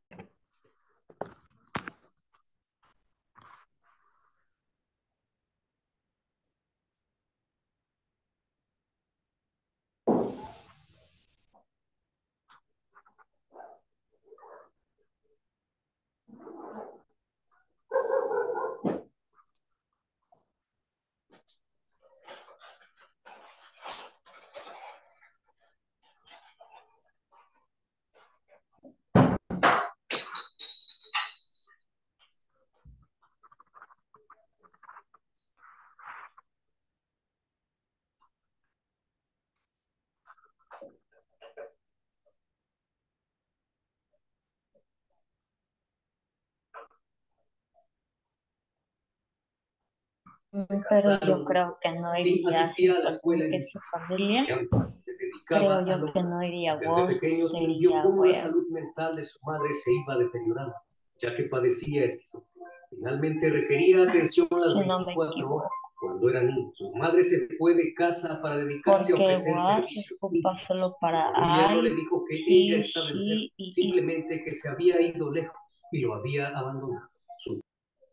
Pero yo creo que no iría así porque que su familia. Creo yo que no iría vos, sería cómo la wea. salud mental de su madre se iba deteriorando, ya que padecía esquizofrenia. Finalmente requería atención las Si no me 24 horas. Cuando era niño, su madre se fue de casa para dedicarse a Porque ofrecer was servicios. es ocupa solo para Ella no I, le dijo que he, ella estaba enferma, she y it. simplemente que se había ido lejos y lo había abandonado.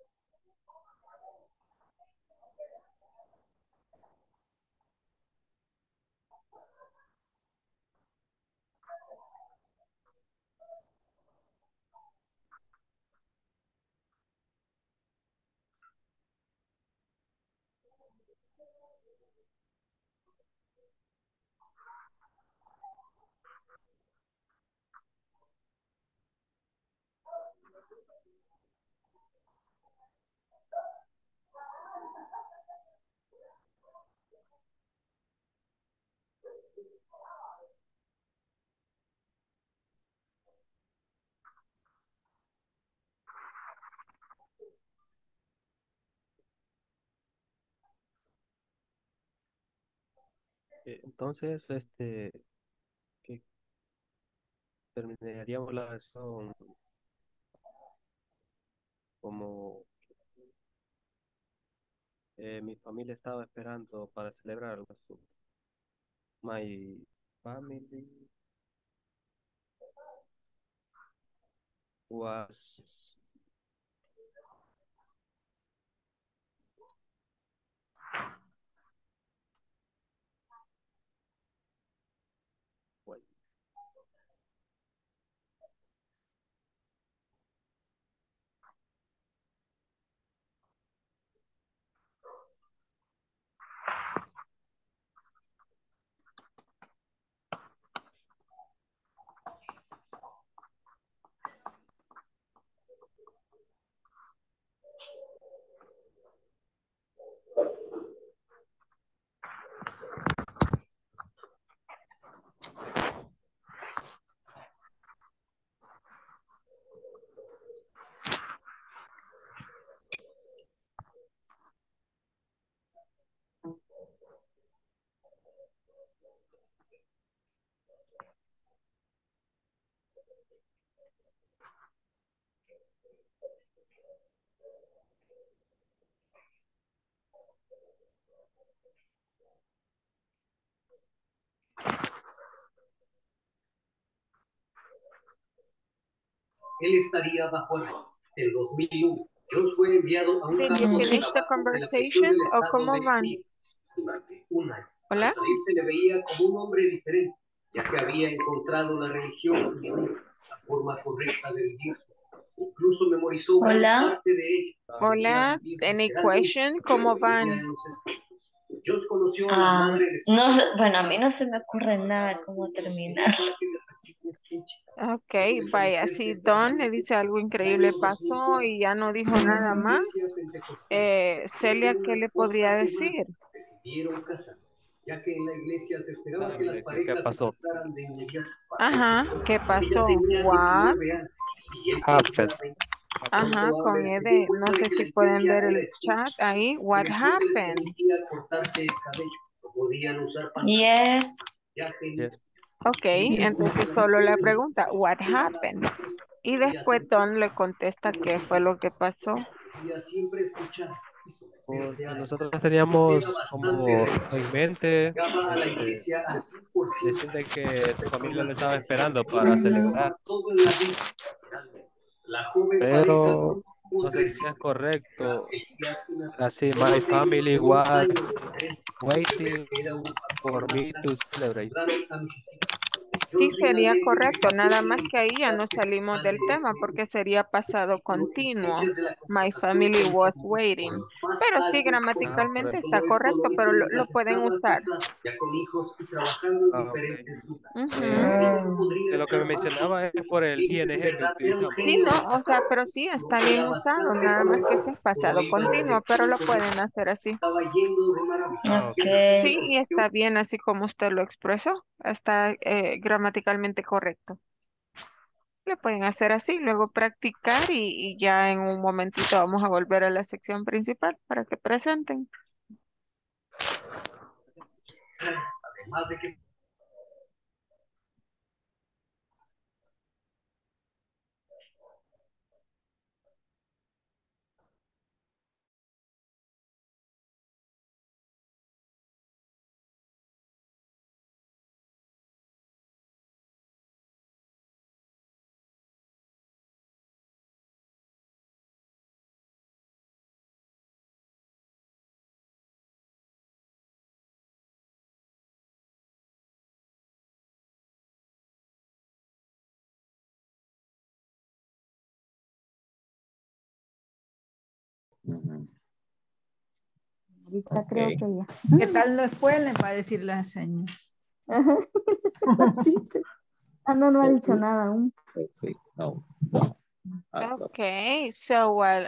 Entonces, que terminaríamos la versión como mi familia estaba esperando para celebrarlo. My family was wait, Él estaría bajo arresto. En 2001, Jones fue enviado a un Did you campo de finish the trabajo de la prisión conversation del o estado cómo de van? Phoenix durante un año. Al Hola. salir se le veía como un hombre diferente, ya que había encontrado la religión y la forma correcta de vivir. Incluso memorizó gran Hola. parte de ella. Hola. Any question? ¿Cómo van? Jones conoció a la madre de su No sé, bueno, a mí no se me ocurre nada cómo terminar. Ok, vaya, si Don le dice algo increíble pasó y ya no dijo nada más, Celia, ¿qué le podría decir? decidieron casarse, ya que en la iglesia se esperaba que las dale, ¿qué parejas se pasó? casaran de inmediato. Ajá, ¿qué Ella pasó? tenía What? 19 años y él tenía Happened. 20. Ajá, Pronto con Amber se dio Ede, cuenta no de sé que si la pueden iglesia ver era el chat exclusiva. ahí. What Después se les happened? permitía cortarse el cabello. No podían usar Yes. maquillaje. Yes. Ok, entonces solo la pregunta, what happened? Y después Don le contesta qué fue lo que pasó. Quería siempre escuchar y someterse Porque a él. nosotros Era teníamos bastante como religioso. en mente Llegaba a la iglesia al 100% decirle de que las tu familia lo personas que estaba decían esperando que para como celebrar, todo en la vida. Finalmente, la joven pareja pero tuvo no sé 3 si es hijos. correcto. Elías y Natán. Así, my Todos ellos family con un was año de diferencia. El bebé waiting era una for familia más me to grande. celebrate. Mudaron a Mississippi. Sí, Jones sería finalmente se correcto, nada convierte más en que ahí ya no que es el salimos padre del de tema ese porque sería pasado continuo. Instancias de la My contratación family was continúan por waiting. los más Pero sí, altos Ah, contratos. gramaticalmente correcto. está Todo esto correcto, lo pero hizo lo mientras pueden estaba usar. casado, ya con hijos y trabajando en Ah, ok. diferentes lugares. Ujú. Eh, Ella no podría que lo que me estar más mencionaba es por el ing ING en que verdad era un utilizamos. Sí, genio de no, o sea, escándalo. pero sí está No bien era usado, bastante nada más que joven, si es todo pasado iba en continuo, pero dirección lo correcta. pueden hacer así. Estaba yendo de maravilla. Ah, Es ok. así Sí, que y está bien así como usted lo expresó, está gramaticalmente correcto. Le pueden hacer así, luego practicar y ya en un momentito vamos a volver a la sección principal para que presenten. además de que Ahorita creo Ok. que ya. ¿Qué tal no fue? Le va a decir la señora. No, no ha dicho nada aún. Perfect. No. Okay, so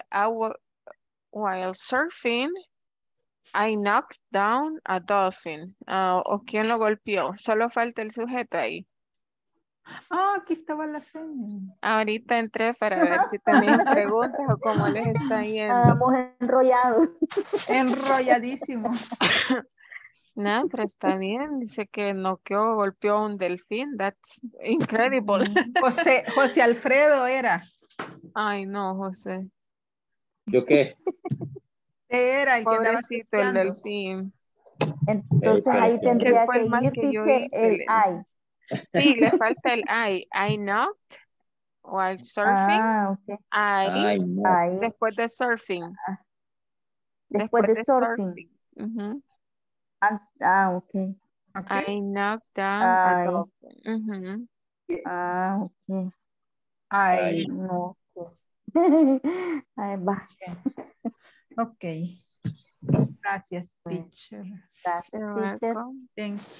while surfing, I knocked down a dolphin. ¿O quién lo golpeó? Solo falta el sujeto ahí. Aquí estaba la señora. Ahorita entré para ver si tenían preguntas o cómo les está yendo. Estamos enrollados. Enrolladísimo. No, pero está bien. Dice que noqueó, golpeó a un delfín. That's incredible. José Alfredo era. Ay, no, José. ¿Yo qué? Era el que andaba Pobrecito el surfeando. delfín. Entonces ahí tendría Fue que el mal ir, que yo teacher, hice. el I. Sí, le falta el I. I knocked while surfing. Ok. Ay, no. Después de surfing. Después de surfing. Ujú. Ok. I knocked down a Ay. dolphin. Ujú. Ok. Ay. No. Ahí va. Ok. Gracias, teacher. Gracias, teacher. Thank you.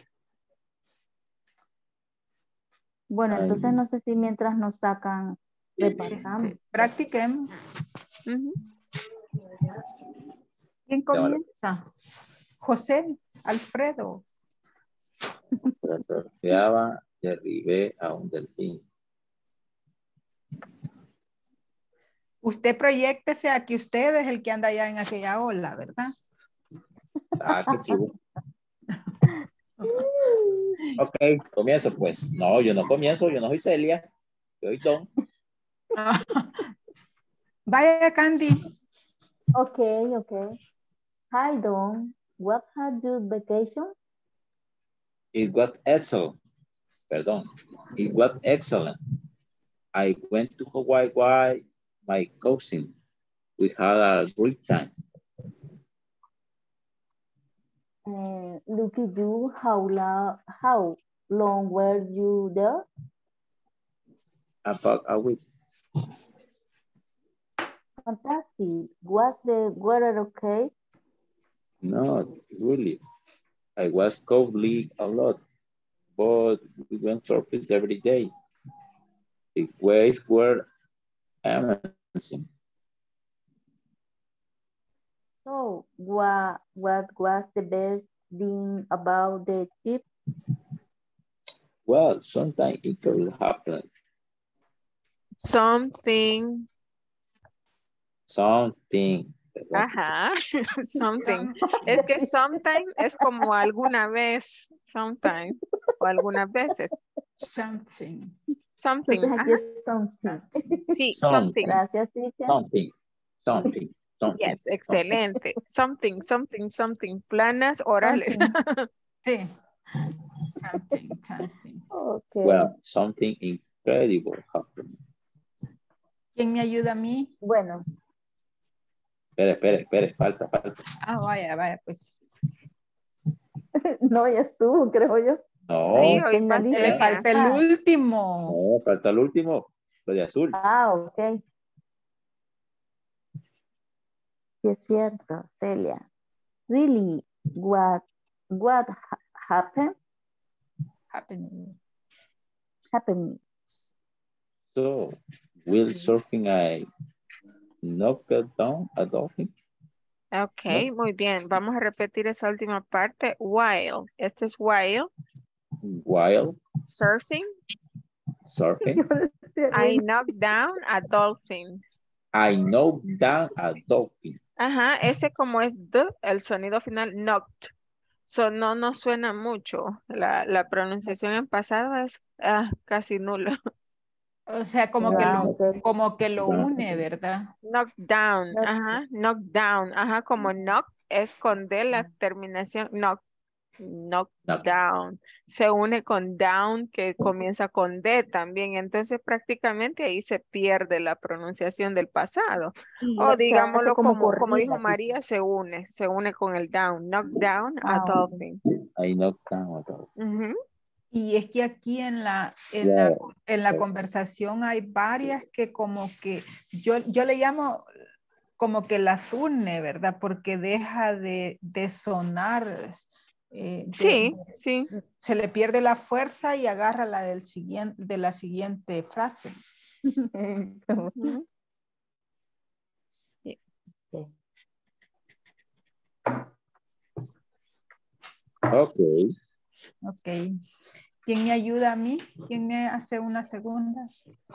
Bueno, entonces no sé si mientras nos sacan, repasamos. Practiquemos. Ujú. ¿Quién comienza? José Alfredo. Surfeaba, derribé a un delfín. Usted proyéctese a que usted es el que anda allá en aquella ola, ¿verdad? Qué chivo. Ok, comienzo pues. No, yo no comienzo, yo no soy Celia. Yo soy Don. Vaya, Candy. Ok. Hi, Don. What had your vacation? It was excellent. Perdón. It was excellent. I went to Hawaii with my cousin. We had a great time. Look at you. How long were you there? About a week. Fantastic. Was the weather okay? Not really. I was coldly a lot, but we went surfing every day. The waves were amazing. So, what was the best thing about the trip? Well, sometimes it could happen. Something. Ajá, something. Es que sometime es como alguna vez, sometime, o algunas veces. Something. Something. Entonces aquí Ajá. es something. Sí, something. Gracias, teacher. Something. Yes, excelente. Something. Planas orales. Sí. Something. Okay. Well, something incredible happened. ¿Quién me ayuda a mí? Bueno. Espere, falta. Vaya, pues. No, ya estuvo, creo yo. No. Sí, hoy pasé. Le falta el último. No, falta el último, lo de azul. Ok. Sí, es cierto, Celia. Really, what happened? Happening. So, while surfing, I knocked down a dolphin. Ok, muy bien. Vamos a repetir esa última parte. While. Este es while. While Surfing. I knocked down a dolphin. I knocked down a dolphin. Ajá, ese como es D, el sonido final, knocked. So, no nos suena mucho. La pronunciación en pasado es casi nula. O sea, como que lo une, ¿verdad? Knock down, ajá, knock down, ajá, como knock es con D la terminación, knock down. Se une con down que comienza con D también, entonces prácticamente ahí se pierde la pronunciación del pasado. O digámoslo como dijo María, se une con el down, knock down a dolphin. I knocked down a dolphin. Y es que aquí en la conversación hay varias que como que yo le llamo como que las une, ¿verdad? Porque deja de sonar, Sí, sí. se le pierde la fuerza y agarra la de la siguiente frase. Ujú. Okay. Ok. ¿Quién me ayuda a mí? ¿Quién me hace una segunda?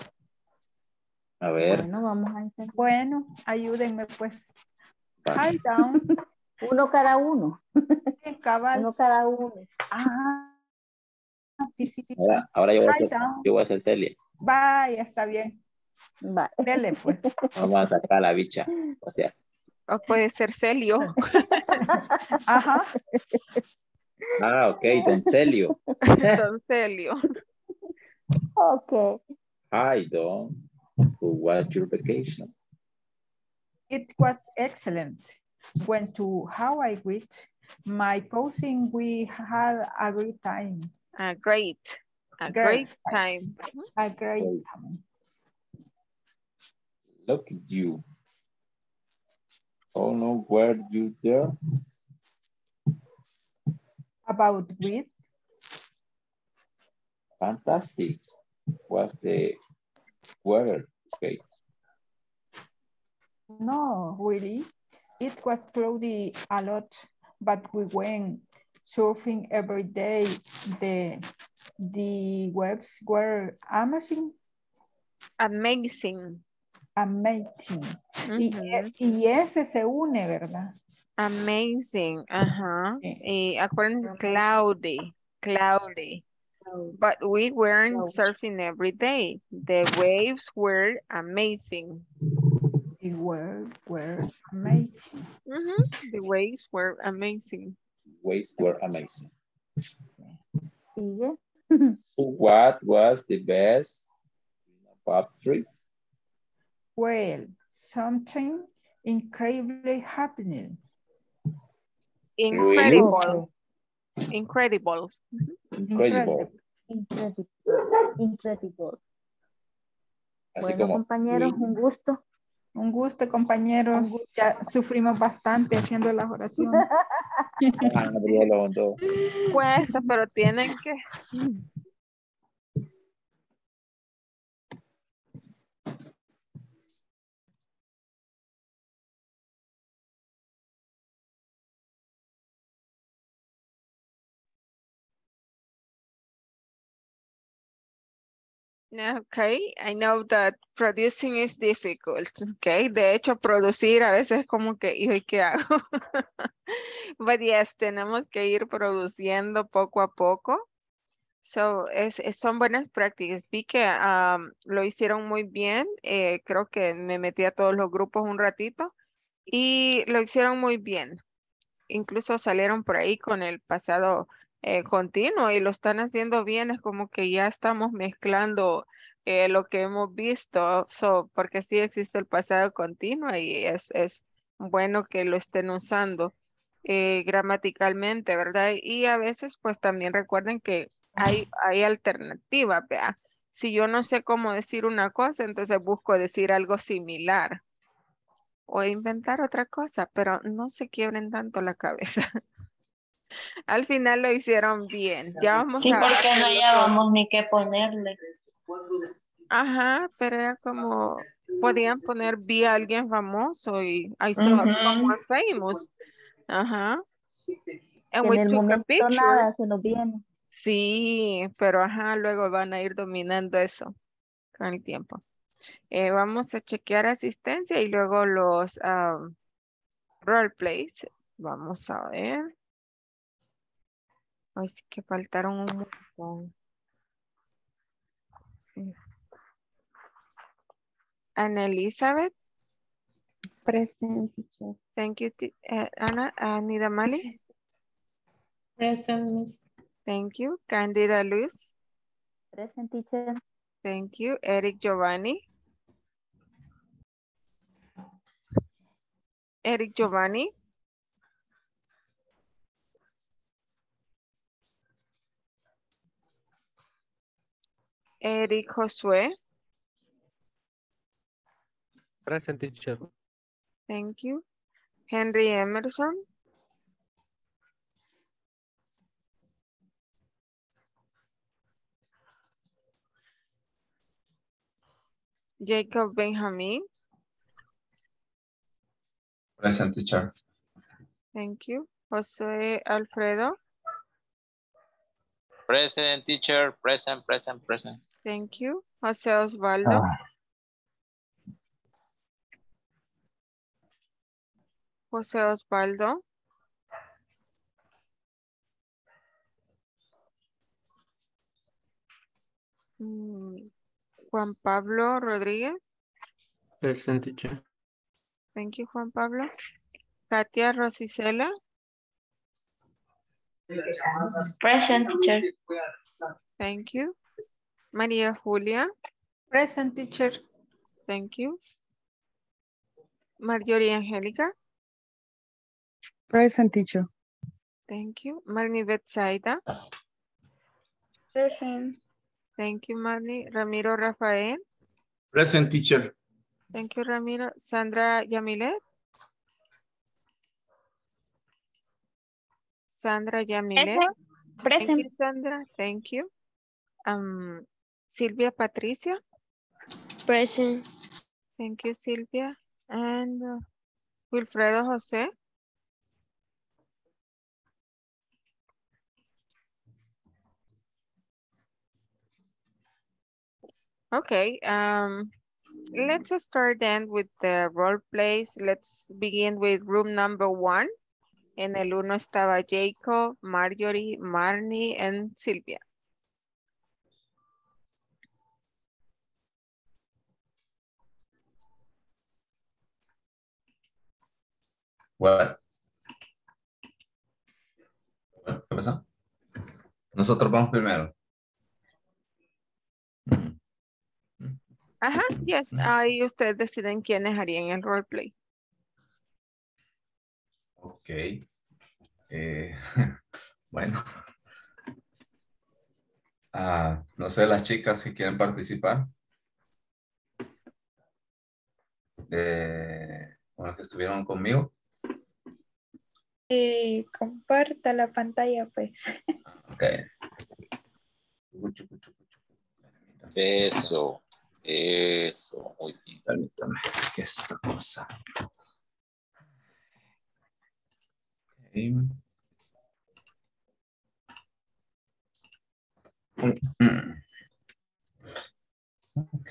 A ver. Bueno, vamos a intentar. Bueno, ayúdenme pues. Vale. Hi down. Uno cada uno. Sí, cabal. Uno cada uno. Ah, sí, sí. Ahora yo Hi down. voy a hacer Celia. Vaya, está bien. Vale. Dele pues. Vamos a sacar la bicha. O sea. O puede ser Celio. Ajá. Ah, ok, don Celio. Don Celio. Okay. Hi, Don. Who was your vacation? It was excellent. Went to Hawaii with my cousin. We had a great time. A great time. A great time. Look at you. Oh no, were you there? About with? Fantastic. Was the weather okay? No, really. It was cloudy a lot, but we went surfing every day. The waves were amazing. Amazing. Amazing. Ujú. Y ese se une, ¿verdad? Amazing. Ajá. Sí. Y acuérdense, cloudy. But we weren't surfing every day. The waves were amazing. The waves were amazing. The waves were amazing. Waves were amazing. Sigue. What was the best pub trip? Well, something incredibly happening. Incredible. Okay. Incredible. Incredible. Incredible. Así Bueno, como, compañeros, un gusto. Un gusto, compañeros. Ya sufrimos bastante haciendo las oraciones. Cuesta, pero tienen que. Okay, I know that producing is difficult. Okay, de hecho, producir a veces es como que, ¿y qué hago? But yes, tenemos que ir produciendo poco a poco. So, son buenas prácticas. Vi que lo hicieron muy bien. Creo que me metí a todos los grupos un ratito y lo hicieron muy bien. Incluso salieron por ahí con el pasado continuo y lo están haciendo bien. Es como que ya estamos mezclando lo que hemos visto, porque sí existe el pasado continuo y es bueno que lo estén usando gramaticalmente, ¿verdad? Y a veces pues también recuerden que hay alternativas, vea. Si yo no sé cómo decir una cosa, entonces busco decir algo similar o inventar otra cosa, pero no se quiebren tanto la cabeza. Al final lo hicieron bien. Ya vamos Sí, a porque no hacer los hallábamos ni qué ponerle. Ajá, pero era como, podían poner vi a alguien famoso y I saw someone famous. Ajá. And Que we en el took a momento picture. nada se nos viene. Sí, pero ajá, luego van a ir dominando eso con el tiempo. Vamos a chequear asistencia y luego los role plays. Vamos a ver. Ay, sí que faltaron un montón. Ana Elizabeth. Present, teacher. Thank you, Ana. Anida Mali. Present, Miss. Thank you. Candida Luz. Present, teacher. Thank you. Eric Giovanni. Eric Giovanni. Eric Josué. Present, teacher. Thank you. Henry Emerson. Jacob Benjamin. Present, teacher. Thank you. José Alfredo. Present, teacher. Present, present, present. Thank you. José Osvaldo. José Osvaldo. Juan Pablo Rodríguez. Present, teacher. Thank you, Juan Pablo. Katia Rosicela. Present, teacher. Thank you. María Julia. Present, teacher. Thank you. Marjorie Angélica. Present, teacher. Thank you. Marnie Betsaida. Present. Thank you, Marnie. Ramiro Rafael. Present, teacher. Thank you, Ramiro. Sandra Yamilet. Sandra Yamilet. Present. Thank you, Sandra. Thank you. Silvia Patricia. Present. Thank you, Silvia. And Wilfredo Jose. Okay. Let's start then with the role plays. Let's begin with room number 1. En el 1 estaba Jacob, Marjorie, Marnie, and Silvia. What? ¿Qué pasó? Nosotros vamos primero. Ajá, yes. Ahí ustedes deciden quiénes harían el roleplay. Ok. Bueno. No sé, las chicas si quieren participar. Con las que estuvieron conmigo. Comparta la pantalla, pues. Ok. Eso. Eso. Muy bien. Permítame. ¿Qué es esta cosa? Okay. Ok.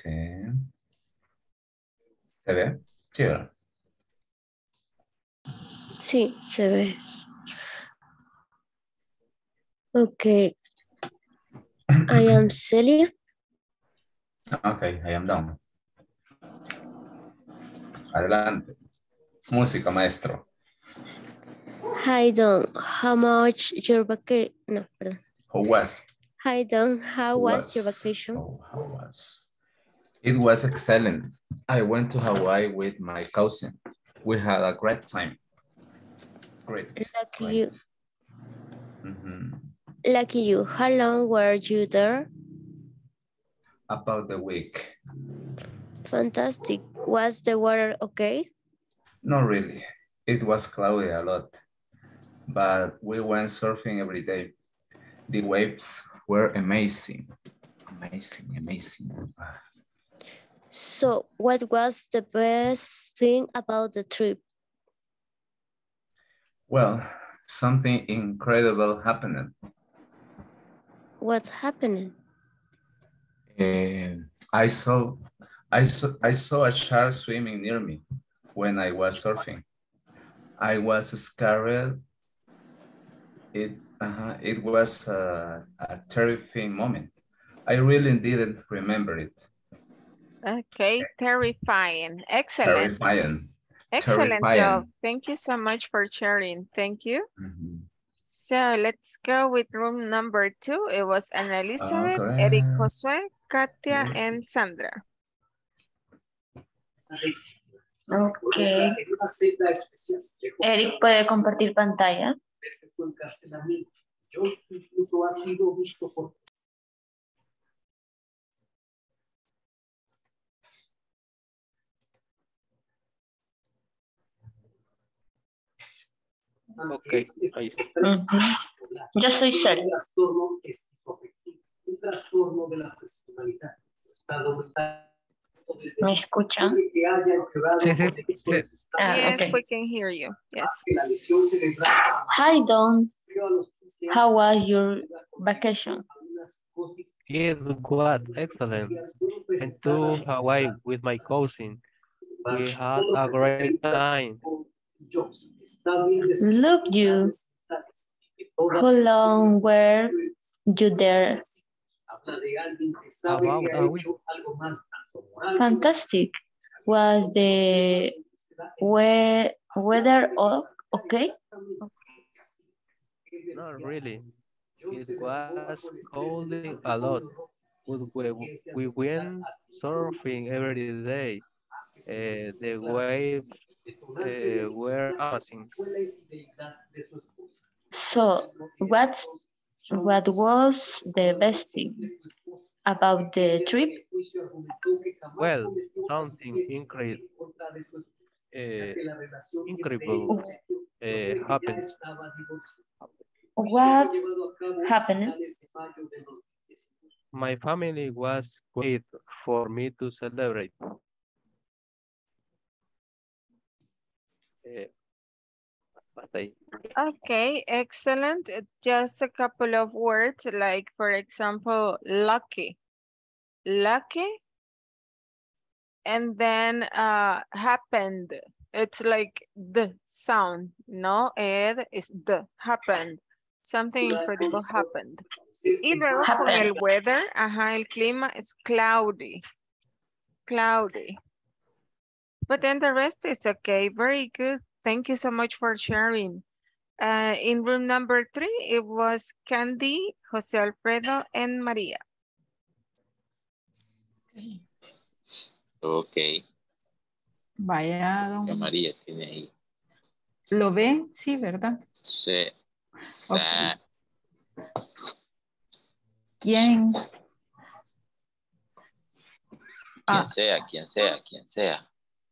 ¿Se ve? Sí, ¿verdad? Sí, se ve. Okay. I am Celia. Okay, I am done. Adelante. Música, maestro. Hi, Don. How much your vacation? No, perdón. How was? Hi, Don. How was your vacation? How was? It was excellent. I went to Hawaii with my cousin. We had a great time. Great. Lucky great. you. Mm-hmm. Lucky you. How long were you there? About the week. Fantastic. Was the weather okay? Not really. It was cloudy a lot, but we went surfing every day. The waves were amazing. Amazing, amazing. So, what was the best thing about the trip? Well, something incredible happened. What's happening? I saw a shark swimming near me when I was surfing. I was scared. It was a terrifying moment. I really didn't remember it. Okay, terrifying. Excellent. Terrifying. Excellent Terrifying. job. Thank you so much for sharing. Thank you. Mm-hmm. So let's go with room number 2. It was Ana Elizabeth, Okay. Eric Josué, Katia, and Sandra. Okay. Eric puede compartir pantalla. Desde su encarcelamiento, Jones incluso ha sido visto por Okay, ahí está. Yo soy serio. Un trastorno de la personalidad. Estado mental. ¿Me escuchan? Yes, Okay. we can hear you. Yes. Hi, Don. How was your vacation? It was excellent. Went to Hawaii with my cousin. We had a great time. Look you. How long were you there? About a week. Fantastic. Was the weather okay? Not really. It was colding a lot. We went surfing every day. The waves were amazing. So, what was the best thing about the trip? Well, something incredible happened. What happened? My family was waiting for me to celebrate. Hasta ahí. Okay, excellent. Just a couple of words, like for example, lucky. Lucky. And then happened. It's like the sound, no? Ed is the happened. Something incredible happened. Y luego con el weather, ajá, el clima es cloudy. Cloudy. But then the rest is okay. Very good. Thank you so much for sharing. In room number 3, it was Candy, Jose Alfredo, and Maria. Ok. Vaya, don. Ya María tiene ahí. ¿Lo ven? Sí, ¿verdad? Sí. Sí. Okay. ¿Quién? Quien sea.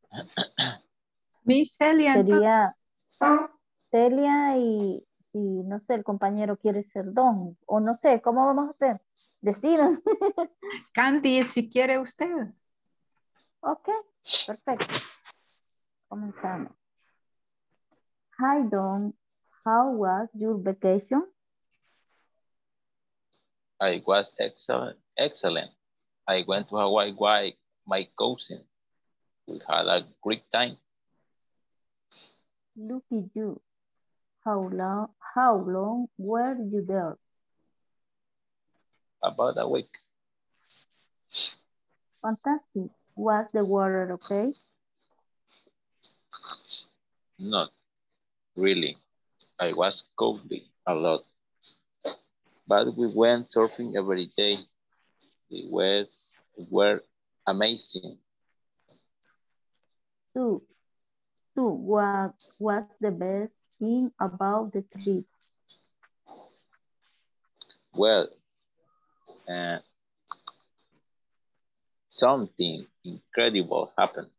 Miss Celia. Sería Celia y no sé, el compañero quiere ser Don. O no sé, ¿cómo vamos a hacer? Decidan. Candy, si quiere usted. Ok, perfecto. Comenzamos. Hi, Don. How was your vacation? I was excellent. I went to Hawaii with my cousin. We had a great time. Look at you. How long were you there? About a week. Fantastic. Was the water okay? Not really. I was cold a lot. But we went surfing every day. The waves were amazing. So what was the best thing about the trip? Well, something incredible happened.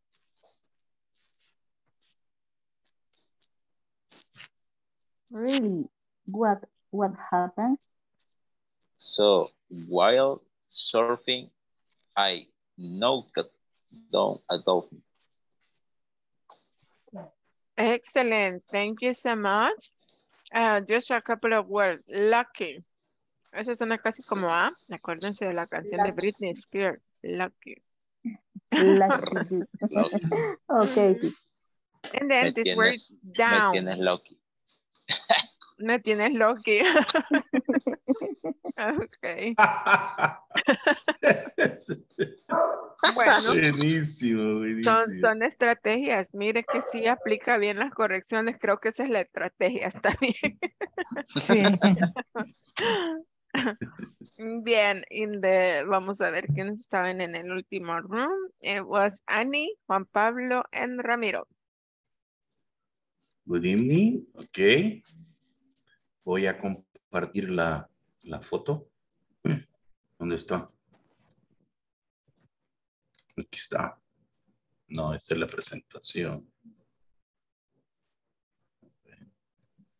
Really? What happened? So while surfing, I knocked down a dolphin. Excellent. Thank you so much. Just a couple of words. Lucky. Eso suena casi como A. Acuérdense de la canción de Britney Spears. Lucky. Lucky you. Okay. And then this word down. Me tienes lucky. Me tienes lucky. Okay. Bueno. Buenísimo. Son estrategias. Mire que sí aplica bien las correcciones. Creo que esa es la estrategia. Está bien. Sí. Bien, vamos a ver quiénes estaban en el último room. It was Annie, Juan Pablo, and Ramiro. Good evening. Ok. Voy a compartir la foto. ¿Dónde está? Aquí está. No, esta es la presentación.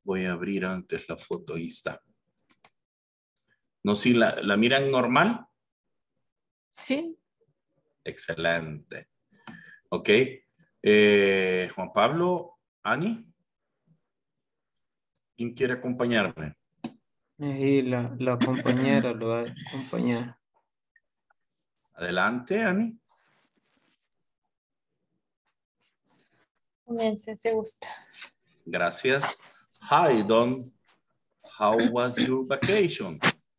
Voy a abrir antes la foto. Ahí está. No, si la miran normal. Sí. Excelente. Ok. Juan Pablo, Ani. ¿Quién quiere acompañarme? Y la compañera lo va a acompañar. Adelante, Ani. Comience si gusta. Gracias. Hi, Don. How was your vacation?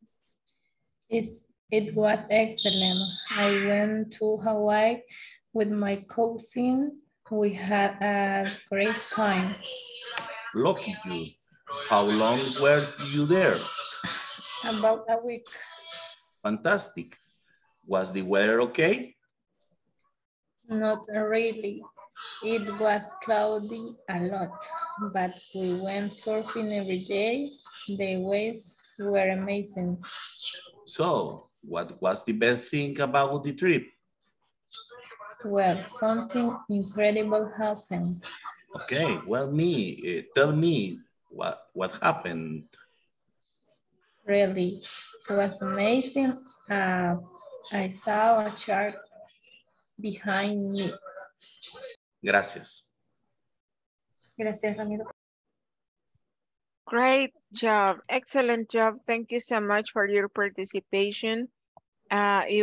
It was excellent. I went to Hawaii with my cousin. We had a great time. Lucky you. How long were you there? About a week. Fantastic. Was the weather okay? Not really. It was cloudy a lot, but we went surfing every day. The waves were amazing. So, what was the best thing about the trip? Well, something incredible happened. Okay, well, tell me what happened. Really, it was amazing. I saw a shark behind me. Gracias. Gracias, Ramiro. Great job. Excellent job. Thank you so much for your participation.